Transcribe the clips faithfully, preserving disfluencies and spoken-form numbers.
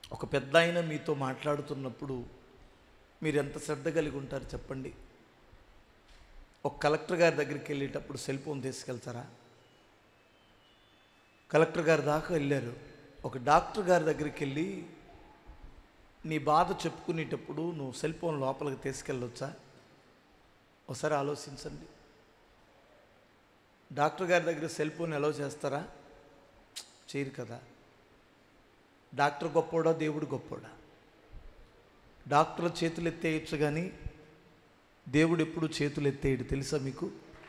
ఒక పెద్ద ఆయన మీతో మాట్లాడుతున్నప్పుడు మీరు ఎంత శ్రద్ధ కలిగి ఉంటారు చెప్పండి? ఒక కలెక్టర్ గారి దగ్గరికి వెళ్ళేటప్పుడు సెల్ ఫోన్ తీసుకెళ్తారా? కలెక్టర్ గారి దాకా వెళ్ళారు. ఒక డాక్టర్ గారి దగ్గరికి వెళ్ళి నీ బాధ చెప్పుకునేటప్పుడు నువ్వు సెల్ ఫోన్ లోపలికి తీసుకెళ్ళొచ్చా? ఒకసారి ఆలోచించండి. డాక్టర్ గారి దగ్గర సెల్ ఫోన్ అలౌ చేస్తారా? చేయరు కదా. డాక్టర్ గొప్పోడా, దేవుడు గొప్పోడా? డాక్టర్ చేతులు ఎత్తేయచ్చు కానీ దేవుడు ఎప్పుడు చేతులు ఎత్తేయడు, తెలుసా మీకు?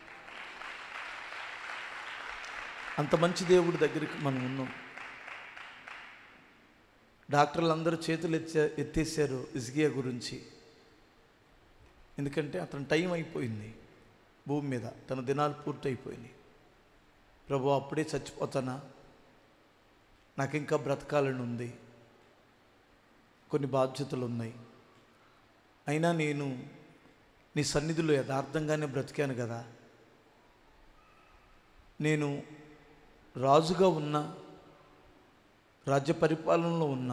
అంత మంచి దేవుడి దగ్గరికి మనం ఉన్నాం. డాక్టర్లు అందరూ చేతులు ఎత్తే ఎత్తేసారు హిజ్కియా గురించి. ఎందుకంటే అతని టైం అయిపోయింది భూమి మీద, తన దినాలు పూర్తయిపోయినాయి. ప్రభు అప్పుడే చచ్చిపోతానా? నాకు ఇంకా బ్రతకాలని ఉంది, కొన్ని బాధ్యతలు ఉన్నాయి, అయినా నేను నీ సన్నిధిలో యథార్థంగానే బ్రతికాను కదా. నేను రాజుగా ఉన్నా, రాజ్య పరిపాలనలో ఉన్నా,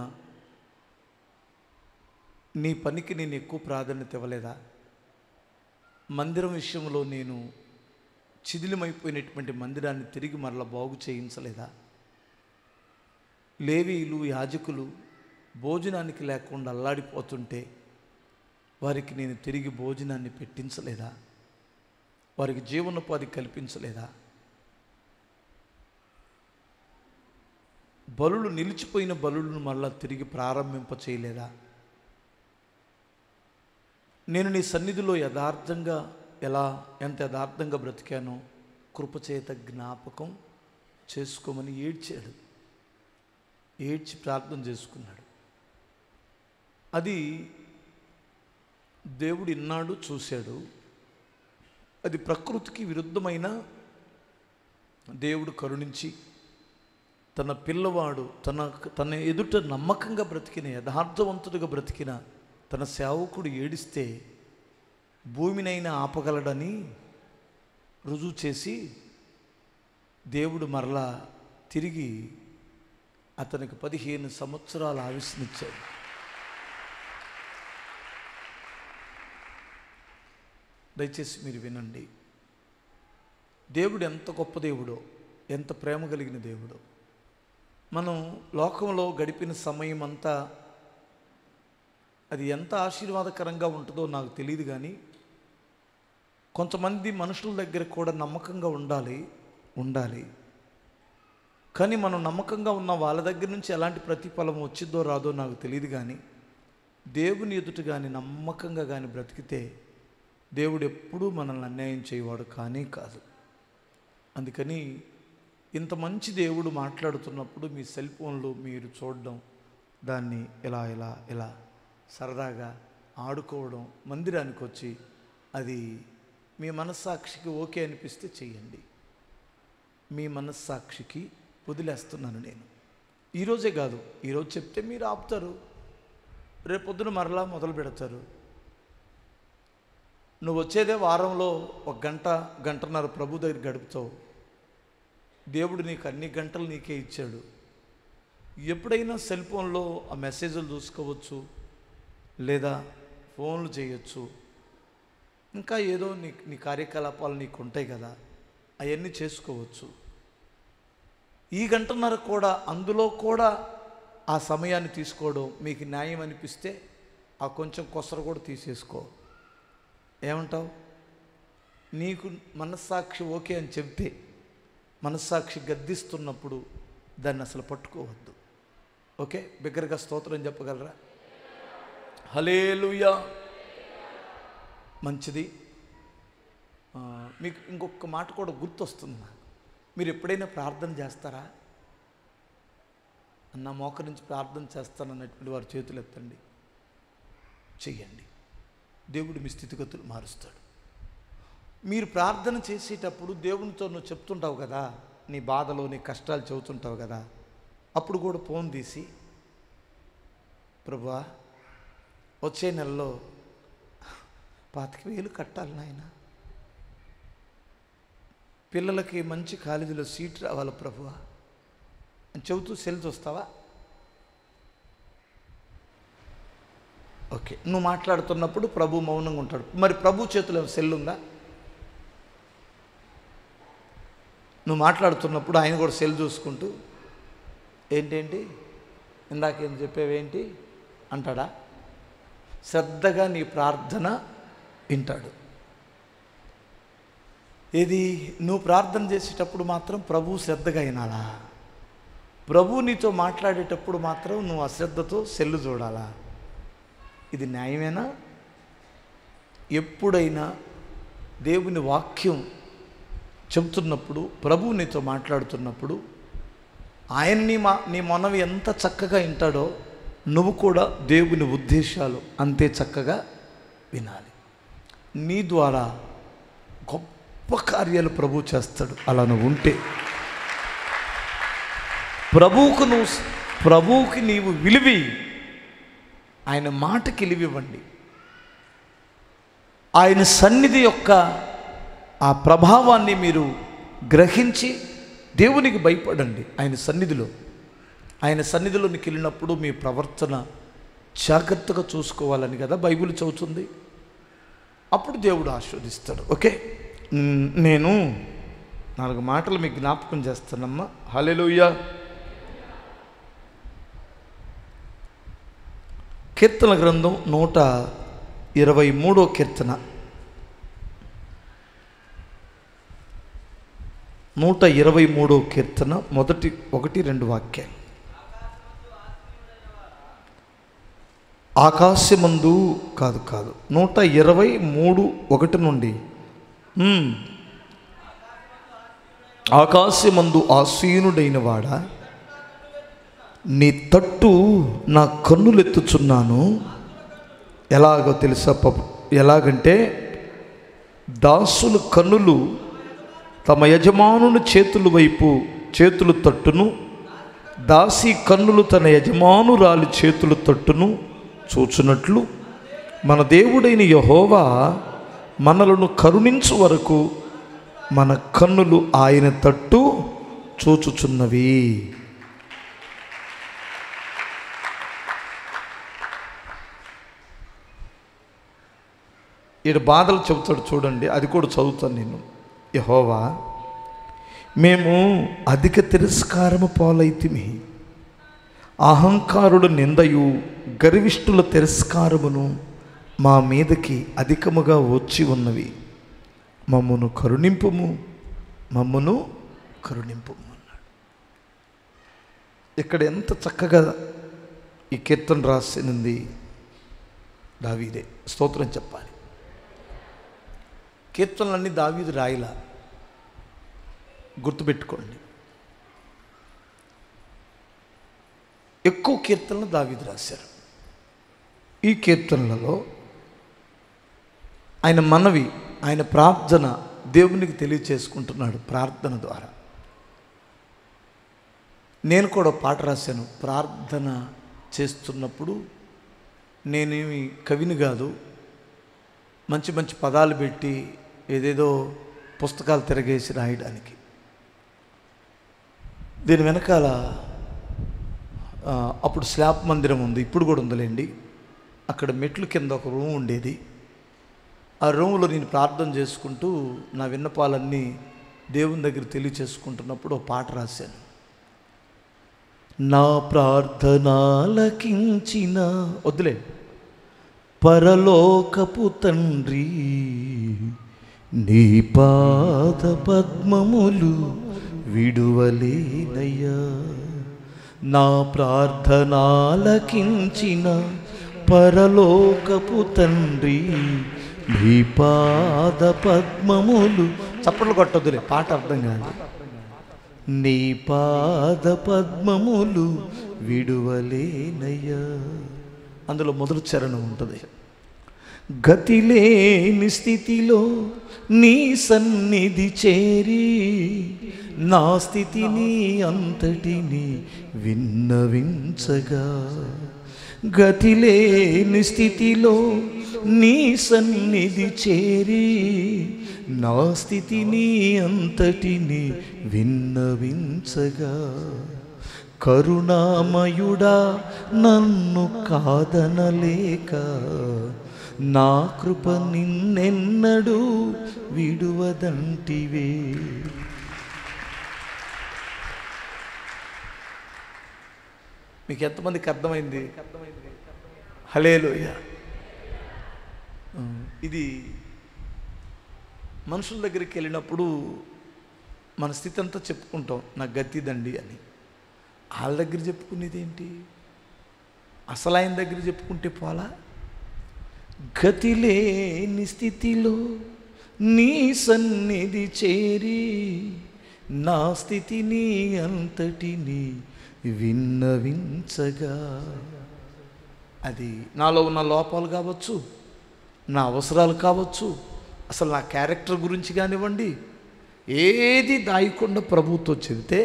నీ పనికి నేను ఎక్కువ ప్రాధాన్యత ఇవ్వలేదా? మందిరం విషయంలో నేను శిథిలమైపోయినటువంటి మందిరాన్ని తిరిగి మరలా బాగు చేయించలేదా? లేవీయులు, యాజకులు భోజనానికి లేకుండా అల్లాడిపోతుంటే వారికి నేను తిరిగి భోజనాన్ని పెట్టించలేదా? వారికి జీవనోపాధి కల్పించలేదా? బలులు నిలిచిపోయిన బలులను మళ్ళా తిరిగి ప్రారంభింప చేయలేదా? నేను నీ సన్నిధిలో యథార్థంగా ఎలా ఎంత యథార్థంగా బ్రతికానో కృపచేత జ్ఞాపకం చేసుకోమని ఏడ్చాడు. ఏడ్చి ప్రార్థన చేసుకున్నాడు. అది దేవుడు ఇన్నాడు, చూశాడు. అది ప్రకృతికి విరుద్ధమైన దేవుడు కరుణించి తన పిల్లవాడు తన తన ఎదుట నమ్మకంగా బ్రతికిన, యథార్థవంతుడిగా బ్రతికిన తన సేవకుడు ఏడిస్తే భూమినైనా ఆపగలడని రుజువు చేసి దేవుడు మరలా తిరిగి అతనికి పదిహేను సంవత్సరాల ఆయుష్నిచ్చాడు. దయచేసి మీరు వినండి. దేవుడు ఎంత గొప్ప దేవుడో, ఎంత ప్రేమ కలిగిన దేవుడో. మనం లోకంలో గడిపిన సమయం అంతా అది ఎంత ఆశీర్వాదకరంగా ఉంటుందో నాకు తెలియదు, కానీ కొంతమంది మనుషుల దగ్గర కూడా నమ్మకంగా ఉండాలి ఉండాలి కానీ మనం నమ్మకంగా ఉన్న వాళ్ళ దగ్గర నుంచి ఎలాంటి ప్రతిఫలం వచ్చిందో రాదో నాకు తెలియదు, కానీ దేవుని ఎదుట కానీ నమ్మకంగా కానీ బ్రతికితే దేవుడు ఎప్పుడూ మనల్ని అన్యాయం చేయవాడు కానీ కాదు. అందుకని ఇంత మంచి దేవుడు మాట్లాడుతున్నప్పుడు మీ సెల్ ఫోన్లో మీరు చూడడం, దాన్ని ఇలా ఇలా ఇలా సరదాగా ఆడుకోవడం, మందిరానికి వచ్చి అది మీ మనస్సాక్షికి ఓకే అనిపిస్తే చెయ్యండి. మీ మనస్సాక్షికి వదిలేస్తున్నాను నేను. ఈరోజే కాదు, ఈరోజు చెప్తే మీరు ఆపుతారు, రేపొద్దున మరలా మొదలు పెడతారు. నువ్వు వచ్చేదే వారంలో ఒక గంట గంటన్నర ప్రభు దగ్గర గడుపుతావు. దేవుడు నీకు అన్ని గంటలు నీకే ఇచ్చాడు. ఎప్పుడైనా సెల్ ఫోన్లో ఆ మెసేజ్లు చూసుకోవచ్చు, లేదా ఫోన్లు చేయొచ్చు, ఇంకా ఏదో నీ నీ కార్యకలాపాలు నీకు ఉంటాయి కదా, అవన్నీ చేసుకోవచ్చు. ఈ గంటన్నర కూడా, అందులో కూడా ఆ సమయాన్ని తీసుకోవడం మీకు న్యాయం అనిపిస్తే ఆ కొంచెం కొసర కూడా తీసేసుకో. ఏమంటావు? నీకు మనస్సాక్షి ఓకే అని చెప్తే, మనస్సాక్షి గద్దిస్తున్నప్పుడు దాన్ని అసలు పట్టుకోవద్దు. ఓకే, బిగ్గరగా స్తోత్రం చెప్పగలరా? హల్లెలూయా. మంచిది. మీకు ఇంకొక మాట కూడా గుర్తొస్తుంది నాకు. మీరు ఎప్పుడైనా ప్రార్థన చేస్తారా? అన్న మోకరించి ప్రార్థన చేస్తానన్నటువంటి వారు చేతులు ఎత్తండి. చెయ్యండి. దేవుడు మీ స్థితిగతులు మారుస్తాడు. మీరు ప్రార్థన చేసేటప్పుడు దేవునితో నువ్వు చెప్తుంటావు కదా, నీ బాధలో నీ కష్టాలు చెబుతుంటావు కదా, అప్పుడు కూడా ఫోన్ తీసి, ప్రభువా వచ్చే నెలలో పాతిక వేలు కట్టాలి నాయన, పిల్లలకి మంచి కాలేజీలో సీట్ రావాలి ప్రభువా అని చెబుతూ సెల్ చూస్తావా? ఓకే, నువ్వు మాట్లాడుతున్నప్పుడు ప్రభు మౌనంగా ఉంటాడు. మరి ప్రభు చేతిలో సెల్ ఉందా? నువ్వు మాట్లాడుతున్నప్పుడు ఆయన కూడా సెల్ చూసుకుంటూ ఏంటేంటి ఇందాకేం చెప్పేవేంటి అంటాడా? శ్రద్ధగా నీ ప్రార్థన వింటాడు. ఏది నువ్వు ప్రార్థన చేసేటప్పుడు మాత్రం ప్రభు శ్రద్ధగా వినాలా? ప్రభు నీతో మాట్లాడేటప్పుడు మాత్రం నువ్వు అశ్రద్ధతో సెల్లు చూడాలా? ఇది న్యాయమేనా? ఎప్పుడైనా దేవుని వాక్యం చెబుతున్నప్పుడు, ప్రభు నీతో మాట్లాడుతున్నప్పుడు ఆయన నీ మా నీ మనవి ఎంత చక్కగా వింటాడో నువ్వు కూడా దేవుని ఉద్దేశాలు అంతే చక్కగా వినాలి. నీ ద్వారా గొప్ప కార్యాలు ప్రభు చేస్తాడు. అలా నువ్వు ఉంటే ప్రభువుకు నువ్వు ప్రభువుకి నీవు విలువి, ఆయన మాటకి విలువివ్వండి. ఆయన సన్నిధి యొక్క ఆ ప్రభావాన్ని మీరు గ్రహించి దేవునికి భయపడండి. ఆయన సన్నిధిలో ఆయన సన్నిధిలోనికి వెళ్ళినప్పుడు మీ ప్రవర్తన జాగ్రత్తగా చూసుకోవాలని కదా బైబిల్ చెబుతుంది. అప్పుడు దేవుడు ఆశీర్వదిస్తాడు. ఓకే, నేను నాలుగు మాటలు మీకు జ్ఞాపకం చేస్తానమ్మా. హల్లెలూయా. కీర్తన గ్రంథం నూట ఇరవై మూడో కీర్తన నూట ఇరవై మూడో కీర్తన మొదటి ఒకటి రెండు వాక్యాలు. ఆకాశమందు కాదు కాదు నూట ఇరవై మూడు ఒకటి నుండి ఆకాశమందు ఆసీనుడైన వాడా, నీ తట్టు నా కన్నులెత్తుచున్నాను. ఎలాగో తెలుసా? ఎలాగంటే దాసుల కన్నులు తమ యజమానుని చేతుల వైపు చేతులు తట్టును, దాసి కన్నులు తన యజమానురాలి చేతులు తట్టును చూచున్నట్లు మన దేవుడైన యెహోవా మనలను కరుణించు వరకు మన కన్నులు ఆయన తట్టు చూచుచున్నవి. ఈడ బాధలు చెబుతాడు చూడండి, అది కూడా చదువుతాను నేను. యెహోవా, మేము అధిక తిరస్కారము పాలైతిమి, అహంకారుడు నిందయు గర్విష్ఠుల తిరస్కారమును మా మీదకి అధికముగా వచ్చి ఉన్నవి. మమ్మును కరుణింపుము, మమ్మును కరుణింపుము అన్నాడు. ఇక్కడ ఎంత చక్కగా ఈ కీర్తన రాసినది దావీదే. స్తోత్రం చెప్పాలి. కీర్తనలన్నీ దావీదు రాయిలా, గుర్తుపెట్టుకోండి. ఎక్కువ కీర్తనలు దావీదు రాశారు. ఈ కీర్తనలలో ఆయన మనవి, ఆయన ప్రార్థన దేవునికి తెలియచేసుకుంటున్నాడు ప్రార్థన ద్వారా. నేను కూడా పాట రాశాను. ప్రార్థన చేస్తున్నప్పుడు నేనేమి కవిని కాదు, మంచి మంచి పదాలు పెట్టి ఏదేదో పుస్తకాలు తిరగేసి రాయడానికి. దీని వెనకాల అప్పుడు స్లాబ్ మందిరం ఉంది, ఇప్పుడు కూడా ఉందిలేండి. అక్కడ మెట్లు కింద ఒక రూమ్ ఉండేది. ఆ రూమ్లో నేను ప్రార్థన చేసుకుంటూ నా విన్నపాలన్నీ దేవుని దగ్గర తెలియచేసుకుంటున్నప్పుడు ఒక పాట రాశాను. నా ప్రార్థనాలకించిన వద్దులే పరలోకపు తండ్రి, నీ పాద పద్మములు విడువలేనయ్యా. నా ప్రార్థనాలకించిన పరలోకపు తండ్రి, నీ పాద పద్మములు. చప్పట్లు కొట్టొద్దులే, పాట అర్థం కాదు. నీ పాద పద్మములు విడువలేనయ్యా. అందులో మొదటి చరణం ఉంటుంది. గతిలేని స్థితిలో నీ సన్నిధి చేరి, నా స్థితిని అంతటిని విన్నవించగా. గతిలేని స్థితిలో నీ సన్నిధి చేరి, నా స్థితిని అంతటిని విన్నవించగా. కరుణామయుడా నన్ను కాదనలేక, నా కృప నిన్నెన్నడూ విడువదంటివే. మీకు ఎంతమందికి అర్థమైంది? హల్లెలూయా. ఇది మనుషుల దగ్గరికి వెళ్ళినప్పుడు మన స్థితి అంతా చెప్పుకుంటాం, నా గతిదండి అని. వాళ్ళ దగ్గర చెప్పుకునేది ఏంటి? అసలు ఆయన దగ్గర చెప్పుకుంటే పోలా? గతి లేని స్థితిలో నీ సన్నిధి చేరి, నా స్థితిని అంతటిని విన్నవించగా, అది నాలో ఉన్న లోపాలు కావచ్చు, నా అవసరాలు కావచ్చు, అసలు నా క్యారెక్టర్ గురించి కానివ్వండి, ఏది దాయకుండా ప్రభువుతో చెబితే,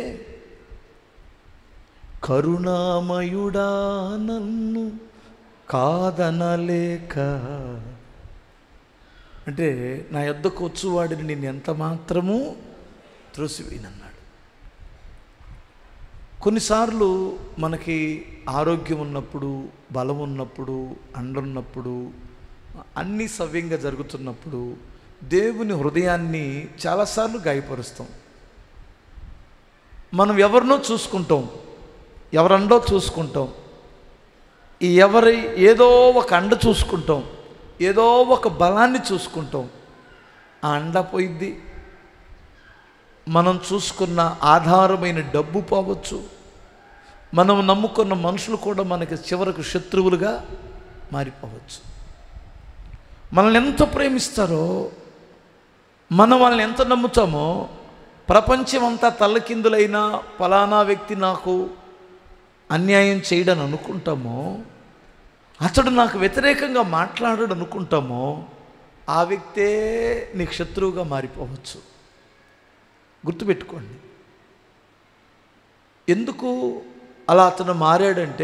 కరుణామయుడా నన్ను కాదనలేక, అంటే నా యొద్దకు వచ్చువాడిని నేను ఎంత మాత్రము త్రోసివేయనన్నాడు. కొన్నిసార్లు మనకి ఆరోగ్యం ఉన్నప్పుడు, బలం ఉన్నప్పుడు, అండున్నప్పుడు, అన్నీ సవ్యంగా జరుగుతున్నప్పుడు దేవుని హృదయాన్ని చాలాసార్లు గాయపరుస్తాం. మనం ఎవరినో చూసుకుంటాం, ఎవరండో చూసుకుంటాం, ఎవరి ఏదో ఒక అండ చూసుకుంటాం, ఏదో ఒక బలాన్ని చూసుకుంటాం. ఆ అండ పోయిద్ది, మనం చూసుకున్న ఆధారమైన డబ్బు పోవచ్చు, మనం నమ్ముకున్న మనుషులు కూడా మనకి చివరకు శత్రువులుగా మారిపోవచ్చు. మనల్ని ఎంత ప్రేమిస్తారో, మనం వాళ్ళని ఎంత నమ్ముతామో, ప్రపంచం అంతా తల్లకిందులైనా ఫలానా వ్యక్తి నాకు అన్యాయం చేయడని అనుకుంటామో, అతడు నాకు వ్యతిరేకంగా మాట్లాడడు అనుకుంటామో, ఆ వ్యక్తే నీకు శత్రువుగా మారిపోవచ్చు. గుర్తుపెట్టుకోండి. ఎందుకు అలా అతను మారాడంటే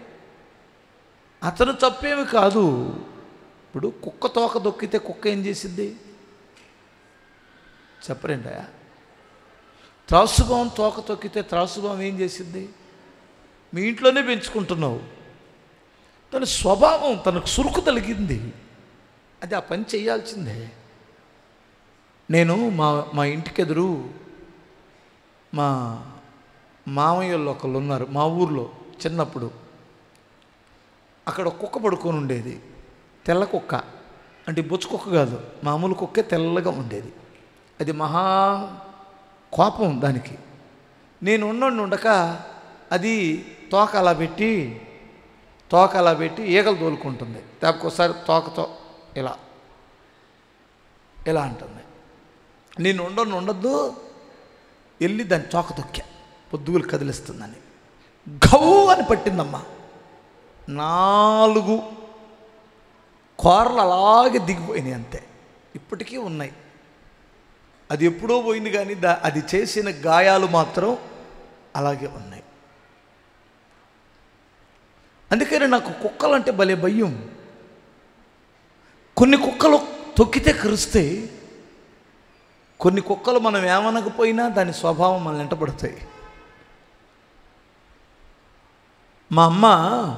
అతను తప్పేమి కాదు. ఇప్పుడు కుక్క తోక దొక్కితే కుక్క ఏం చేసిద్ది చెప్పరండి? త్రాసుభావం తోక తొక్కితే త్రాసుభావం ఏం చేసిద్ది? మీ ఇంట్లోనే పెంచుకుంటున్నావు, తన స్వభావం తనకు సురుకు తలిగింది, అది ఆ పని చేయాల్సిందే. నేను మా మా ఇంటికి ఎదురు మా మామయ్యలో ఒకళ్ళు ఉన్నారు, మా ఊర్లో చిన్నప్పుడు. అక్కడ కుక్క పడుకొని ఉండేది, తెల్ల కుక్క, అంటే బొచ్చు కుక్క కాదు, మామూలు కుక్కే తెల్లగా ఉండేది. అది మహా కోపం దానికి. నేను ఉండండి ఉండక అది తోక అలా పెట్టి తోక అలా పెట్టి ఈగలు తోలుకుంటుంది. దానికోసారి తోకతో ఇలా ఇలా అంటుంది. నేను ఉండను ఉండద్దు, వెళ్ళి దాన్ని తోక తొక్కా, పొద్దుగులు కదిలిస్తుందని. గవ్వు అని పట్టిందమ్మా. నాలుగు కూరలు అలాగే దిగిపోయినాయి, అంతే. ఇప్పటికీ ఉన్నాయి. అది ఎప్పుడో పోయింది, కానీ దా అది చేసిన గాయాలు మాత్రం అలాగే ఉన్నాయి. అందుకని నాకు కుక్కలంటే భలే భయం. కొన్ని కుక్కలు తొక్కితే కరుస్తాయి, కొన్ని కుక్కలు మనం ఏమనకపోయినా దాని స్వభావం మనల్ని వెంటబడతాయి. మా అమ్మ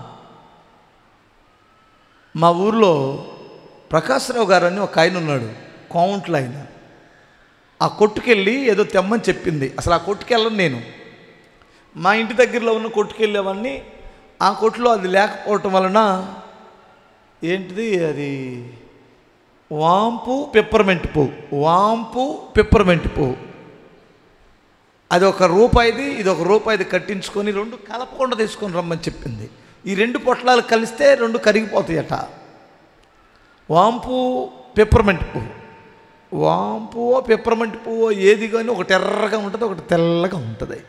మా ఊర్లో ప్రకాశ్రావు గారు అని ఒక ఆయన ఉన్నాడు, కౌంట్లు ఆయన. ఆ కొట్టుకెళ్ళి ఏదో తెమ్మని చెప్పింది. అసలు ఆ కొట్టుకెళ్ళను నేను, మా ఇంటి దగ్గరలో ఉన్న కొట్టుకెళ్ళేవాడిని. ఆ కొట్టులో అది లేకపోవటం వలన ఏంటిది అది వాంపు పెప్పర్మెంట్ పువ్వు, వాంపు పెప్పర్మెంట్ పువ్వు, అది ఒక రూపాయిది ఇది ఒక రూపాయిది కట్టించుకొని రెండు కలపకుండా తీసుకొని రమ్మని చెప్పింది. ఈ రెండు పొట్లాలు కలిస్తే రెండు కరిగిపోతాయట. వాంపు పెప్పర్మెంట్ పువ్వు, వాంపు పెప్పర్మెంట్ పువ్వు ఏది కానీ ఒకటి ఎర్రగా ఉంటుంది, ఒకటి తెల్లగా ఉంటుంది.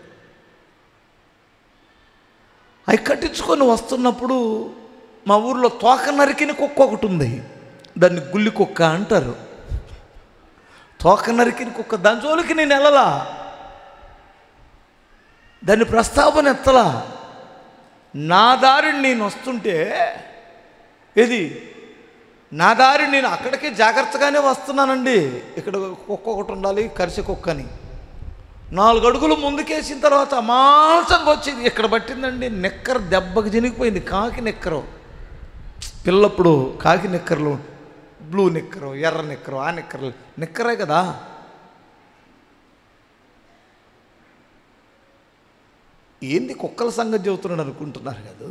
అవి కట్టించుకొని వస్తున్నప్పుడు మా ఊర్లో తోక నరికిన కుక్క ఒకటి ఉంది, దాన్ని గుల్లి కుక్క అంటారు. తోక నరికిన కుక్క, దాని జోలికి నేను వెళ్ళలా, దాని ప్రస్తావన ఎత్తలా. నా దారిని నేను వస్తుంటే, ఏది నా దారి నేను అక్కడికే జాగ్రత్తగానే వస్తున్నానండి. ఇక్కడ కుక్క ఒకటి ఉండాలి, కరిసే కుక్కని. నాలుగు అడుగులు ముందుకేసిన తర్వాత అమాంసంగా వచ్చింది, ఇక్కడ పట్టిందండి, నిక్కర దెబ్బకి చినిగిపోయింది. కాకి నిక్కరు, పిల్లప్పుడు కాకి నిక్కర్లు, బ్లూ నిక్కరు, ఎర్ర నిక్కరు, ఆ నిక్కర్లు, నిక్కరే కదా. ఏంది కుక్కల సంగతి చెబుతున్నాడు అనుకుంటున్నారు కదా.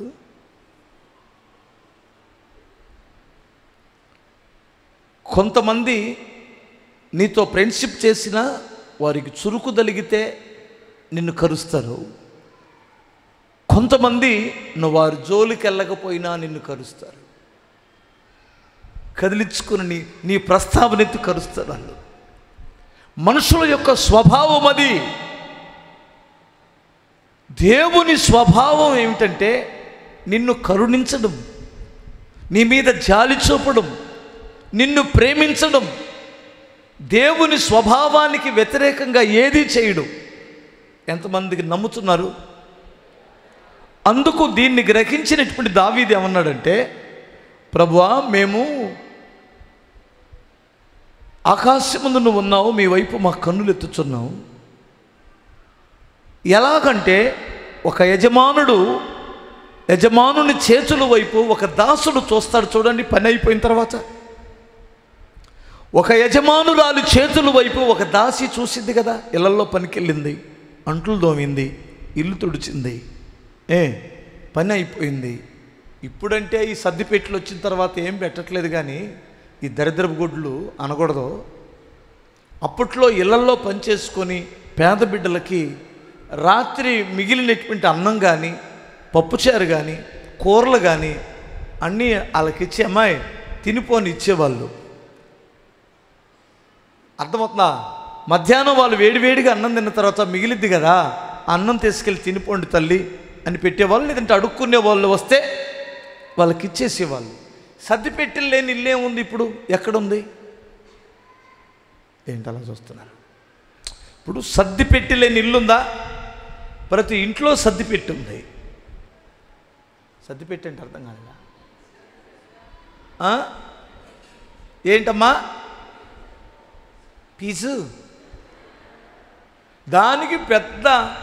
కొంతమంది నీతో ఫ్రెండ్షిప్ చేసినా వారికి చురుకు తలిగితే నిన్ను కరుస్తారు. కొంతమంది నువ్వు వారి జోలికి వెళ్ళకపోయినా నిన్ను కరుస్తారు, కదిలించుకుని నీ నీ ప్రస్తావన ఎత్తి కరుస్తారు వాళ్ళు. మనుషుల యొక్క స్వభావం అది. దేవుని స్వభావం ఏమిటంటే నిన్ను కరుణించడం, నీ మీద జాలి చూపడం, నిన్ను ప్రేమించడం. దేవుని స్వభావానికి వ్యతిరేకంగా ఏది చేయడు. ఎంతమందికి నమ్ముతున్నారు? అందుకు దీన్ని గ్రహించినటువంటి దావీదు ఏమన్నాడంటే, ప్రభువా మేము ఆకాశమందు నువ్వు ఉన్నావు, మీ వైపు మా కన్నులు ఎత్తుచున్నావు. ఎలాగంటే ఒక యజమానుడు యజమానుని చేతుల వైపు ఒక దాసుడు చూస్తాడు. చూడండి, పని అయిపోయిన తర్వాత ఒక యజమానురాలు చేతుల వైపు ఒక దాసి చూసింది కదా. ఇళ్లలో పనికెళ్ళింది, అంట్లు దోమింది, ఇల్లు తుడిచింది, ఏ పని అయిపోయింది. ఇప్పుడంటే ఈ సర్దిపెట్లు వచ్చిన తర్వాత ఏం పెట్టట్లేదు, కానీ ఈ దరిద్రపు గుడ్లు అనకూడదు. అప్పట్లో ఇళ్లల్లో పనిచేసుకొని పేద బిడ్డలకి రాత్రి మిగిలినటువంటి అన్నం కానీ, పప్పుచారు కానీ, కూరలు కానీ అన్నీ వాళ్ళకి ఇచ్చే, అమ్మాయి తినిపోని ఇచ్చేవాళ్ళు. అర్థమవుతుందా? మధ్యాహ్నం వాళ్ళు వేడివేడిగా అన్నం తిన్న తర్వాత మిగిలిద్ది కదా, అన్నం తీసుకెళ్ళి తినిపోండి తల్లి అని పెట్టేవాళ్ళు. లేదంటే అడుక్కునే వాళ్ళు వస్తే వాళ్ళకి ఇచ్చేసేవాళ్ళు. సర్ది పెట్టి లేని ఇల్లే ఉంది, ఇప్పుడు ఎక్కడుంది? ఏంటి అలా చూస్తున్నారు? ఇప్పుడు సర్ది పెట్టి లేని ఇల్లుందా? ప్రతి ఇంట్లో సర్ది పెట్టి ఉంది. సర్ది పెట్టి అంటే అర్థం కాదా? ఏంటమ్మా పీసు? దానికి పెద్ద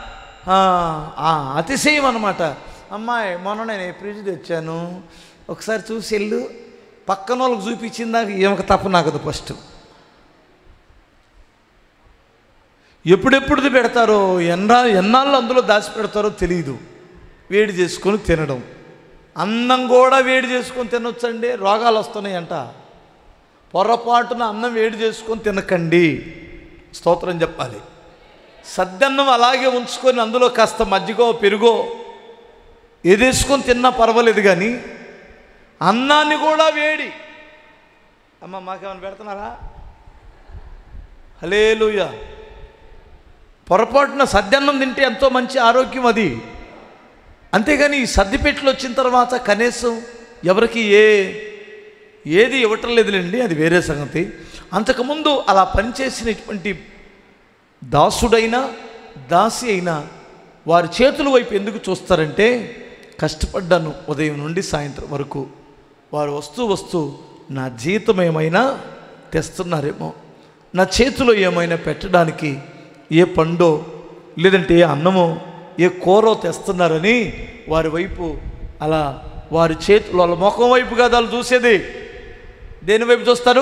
అతిశయం అన్నమాట. అమ్మాయి మొన్న నేను ఫ్రిడ్జ్ తెచ్చాను, ఒకసారి చూసి వెళ్ళు. పక్కన వాళ్ళకి చూపించిందాక ఏమక తప్ప నాకదు. ఫస్ట్ ఎప్పుడెప్పుడు పెడతారో, ఎన్నా ఎన్నాళ్ళు అందులో దాచి పెడతారో తెలియదు. వేడి చేసుకొని తినడం, అన్నం కూడా వేడి చేసుకొని తినొచ్చండి, రోగాలు వస్తున్నాయంట. పొరపాటున అన్నం వేడి చేసుకొని తినకండి, స్తోత్రం చెప్పాలి. సద్దన్నం అలాగే ఉంచుకొని అందులో కాస్త మజ్జిగో పెరుగో ఏదేసుకొని తిన్నా పర్వాలేదు, కానీ అన్నాన్ని కూడా వేడి. అమ్మ మాకేమైనా పెడుతున్నారా? హల్లెలూయా. పొరపాటున సద్దన్నం తింటే ఎంతో మంచి ఆరోగ్యం అది. అంతేగాని ఈ సర్దిపెట్లు వచ్చిన తర్వాత కనీసం ఎవరికి ఏ ఏది ఇవ్వటం లేదులేండి, అది వేరే సంగతి. అంతకుముందు అలా పనిచేసినటువంటి దాసుడైనా దాసి అయినా వారి చేతుల వైపు ఎందుకు చూస్తారంటే, కష్టపడ్డాను ఉదయం నుండి సాయంత్రం వరకు, వారు వస్తూ వస్తూ నా జీతం ఏమైనా తెస్తున్నారేమో, నా చేతిలో ఏమైనా పెట్టడానికి ఏ పండో లేదంటే ఏ అన్నమో ఏ కూరో తెస్తున్నారని వారి వైపు అలా వారి చేతులు వాళ్ళ ముఖం వైపు కాదు వాళ్ళు చూసేది. దేని వైపు చూస్తారు?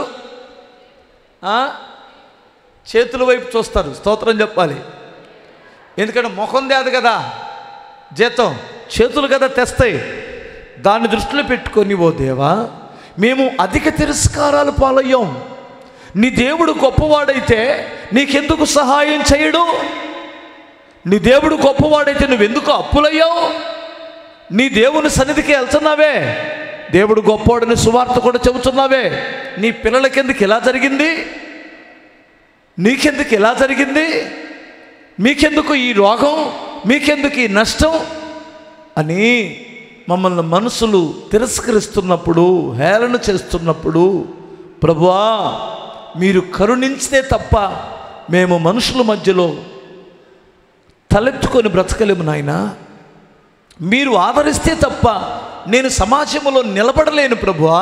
చేతుల వైపు చూస్తారు. స్తోత్రం చెప్పాలి. ఎందుకంటే ముఖం తేదు కదా జీతం, చేతులు కదా తెస్తాయి. దాన్ని దృష్టిలో పెట్టుకొని, ఓ దేవా మేము అధిక తిరస్కారాలు పాలయ్యాం, నీ దేవుడు గొప్పవాడైతే నీకెందుకు సహాయం చేయడు? నీ దేవుడు గొప్పవాడైతే నువ్వెందుకు అప్పులయ్యావు? నీ దేవుని సన్నిధికి వెళ్తున్నావే, దేవుడు గొప్పవాడని సువార్త కూడా చెబుతున్నావే, నీ పిల్లలకెందుకు ఇలా జరిగింది? నీకెందుకు ఇలా జరిగింది? మీకెందుకు ఈ రోగం? మీకెందుకు ఈ నష్టం అని మమ్మల్ని మనుషులు తిరస్కరిస్తున్నప్పుడు, హేళన చేస్తున్నప్పుడు, ప్రభువా మీరు కరుణించితే తప్ప మేము మనుషుల మధ్యలో తలెత్తుకొని బ్రతకలేము నాయనా, మీరు ఆదరిస్తే తప్ప నేను సమాజంలో నిలబడలేను ప్రభువా,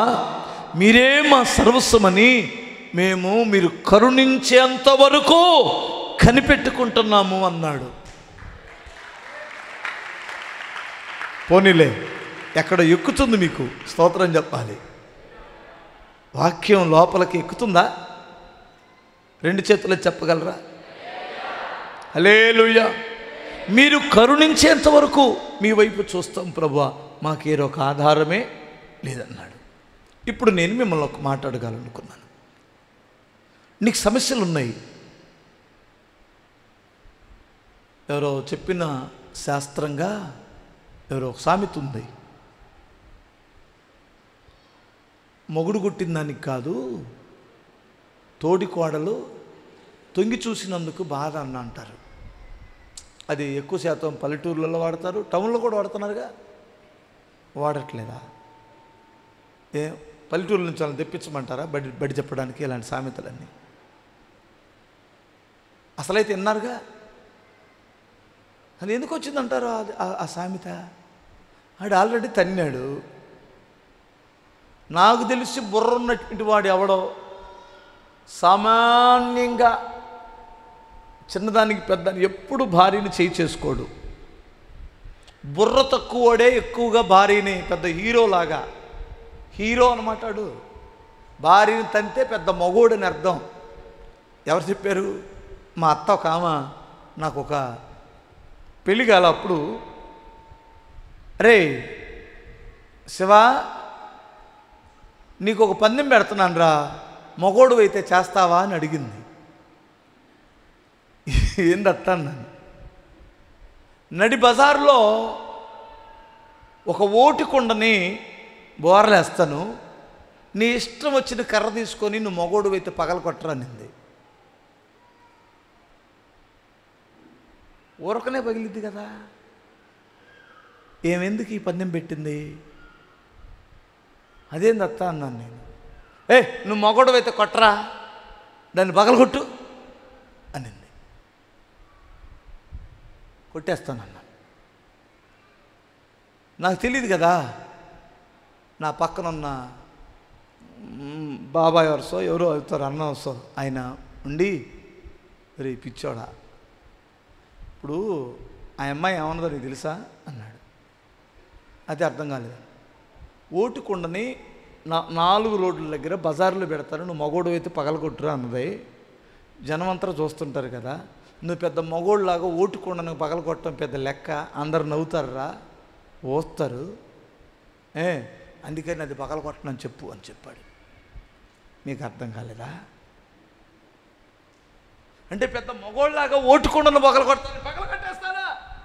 మీరే మా సర్వస్వమని మేము మీరు కరుణించేంత వరకు కనిపెట్టుకుంటున్నాము అన్నాడు. పోనీలే, ఎక్కడ ఎక్కుతుంది మీకు స్తోత్రం చెప్పాలి. వాక్యం లోపలికి ఎక్కుతుందా? రెండు చేతులు చెప్పగలరా? హల్లెలూయా. మీరు కరుణించేంత వరకు మీ వైపు చూస్తాం ప్రభువా, మాకేరొక ఆధారమే లేదన్నాడు. ఇప్పుడు నేను మిమ్మల్ని ఒక మాట అడగాలనుకున్నాను. నీకు సమస్యలు ఉన్నాయి. ఎవరో చెప్పిన శాస్త్రంగా ఎవరో ఒక సామెత ఉంది, మొగుడు కొట్టిన దానికి కాదు తోడి కోడలు తొంగి చూసినందుకు బాధ అన్న అంటారు. అది ఎక్కువ శాతం పల్లెటూర్లలో వాడతారు, టౌన్లో కూడా వాడుతున్నారుగా. వాడట్లేదా? ఏ పల్లెటూరు నుంచి వాళ్ళని తెప్పించమంటారా బడి బడి చెప్పడానికి ఇలాంటి సామెతలన్నీ? అసలైతే విన్నారుగా. అది ఎందుకు వచ్చిందంటారు ఆ సామెత? ఆడు ఆల్రెడీ తన్నాడు. నాకు తెలిసి బుర్ర ఉన్నటువంటి వాడు ఎవడో సామాన్యంగా చిన్నదానికి పెద్ద ఎప్పుడు భార్యని చేయి చేసుకోడు. బుర్ర తక్కువడే ఎక్కువగా భార్యని పెద్ద హీరోలాగా, హీరో అనమాటాడు. భార్యని తంతే పెద్ద మగోడని అర్థం. ఎవరు చెప్పారు? మా అత్త ఒక ఆమె నాకు ఒక పెళ్ళి కాల అప్పుడు, అరే శివ నీకు ఒక పందెం పెడుతున్నాను రా, మగోడు అయితే చేస్తావా అని అడిగింది. ఏందత్తా అన్నాను. నడి బజార్లో ఒక ఓటి కొండని బోర్లేస్తాను, నీ ఇష్టం వచ్చిన కర్ర తీసుకొని నువ్వు మగోడు అయితే పగల కొట్టరానింది. ఊరకనే పగిలిద్ది కదా. ఏమెందుకు ఈ పందెం పెట్టింది? అదేందత్తా అన్నాను నేను. ఏ నువ్వు మగోడు అయితే కొట్టరా, దాన్ని పగలగొట్టు అనింది. కొట్టేస్తానన్నాను. నాకు తెలియదు కదా. నా పక్కనున్న బాబాయ్ వరుసో ఎవరో అవుతారు అన్న వరుసో ఆయన ఉండి, రే పిచ్చోడా, ఇప్పుడు ఆ అమ్మాయి ఏమన్నదో నీకు తెలుసా అన్నాడు. అది అర్థం కాలేదు. ఓటుకుండని నా నాలుగు రోడ్ల దగ్గర బజార్లో పెడతారు, నువ్వు మగోడు అయితే పగలగొట్టురా అన్నది. జనమంతా చూస్తుంటారు కదా, నువ్వు పెద్ద మగోడులాగా ఓటుకుండను పగలగొట్టడం పెద్ద లెక్క, అందరు నవ్వుతారా, ఓస్తారు. ఏ అందుకని అది పగలగొట్టనని చెప్పు అని చెప్పాడు. మీకు అర్థం కాలేదా? అంటే పెద్ద మగోళ్ళలాగా ఓటుకుండను పగలగొడతాను, పగలగొట్టేస్తారా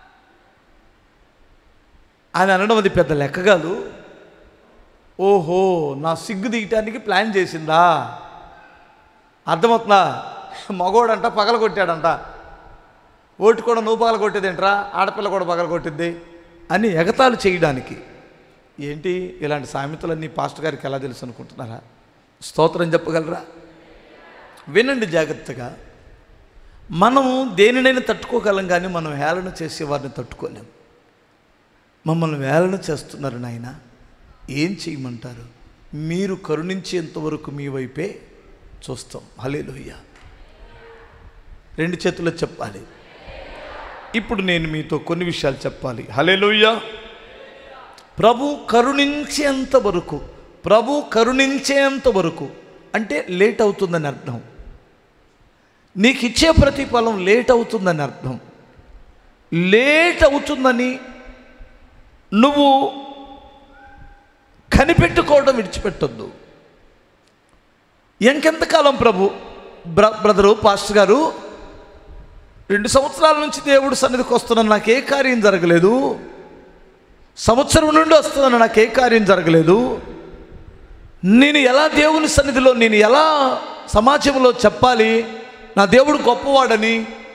అని అనడం అది పెద్ద లెక్క కాదు. ఓహో, నా సిగ్గు దిగటానికి ప్లాన్ చేసిందా? అర్థమవుతుందా? మగోడంట పగల కొట్టాడంట, ఓటు కూడా నువ్వు పగల కొట్టేదేంట్రా, ఆడపిల్ల కూడా పగల కొట్టిద్ది అని ఎగతాళి చేయడానికి. ఏంటి ఇలాంటి సామెతలన్నీ పాస్టర్ గారికి ఎలా తెలుసు అనుకుంటున్నారా? స్తోత్రం చెప్పగలరా? వినండి జాగ్రత్తగా. మనం దేనినైనా తట్టుకోగలం, కానీ మనం హేళన చేసేవారిని తట్టుకోలేం. మమ్మల్ని హేళన చేస్తున్నారు నాయన, ఏం చేయమంటారు? మీరు కరుణించేంతవరకు మీ వైపే చూస్తాం. హల్లెలూయా. రెండు చేతుల్లో చెప్పాలి. ఇప్పుడు నేను మీతో కొన్ని విషయాలు చెప్పాలి. హల్లెలూయా. ప్రభు కరుణించేంత వరకు, ప్రభు కరుణించేంత వరకు అంటే లేట్ అవుతుందని అర్థం. నీకు ఇచ్చే ప్రతిఫలం లేట్ అవుతుందని అర్థం. లేట్ అవుతుందని నువ్వు కనిపెట్టుకోవడం విడిచిపెట్టొద్దు. ఇంకెంతకాలం ప్రభు బ్ర బ్రదరు పాస్టర్ గారు రెండు సంవత్సరాల నుంచి దేవుడు సన్నిధికి వస్తున్నాను, నాకు ఏ కార్యం జరగలేదు. సంవత్సరం నుండి వస్తున్నాను, నాకు ఏ కార్యం జరగలేదు. నేను ఎలా దేవుని సన్నిధిలో, నేను ఎలా సమాజంలో చెప్పాలి నా దేవుడు గొప్పవాడని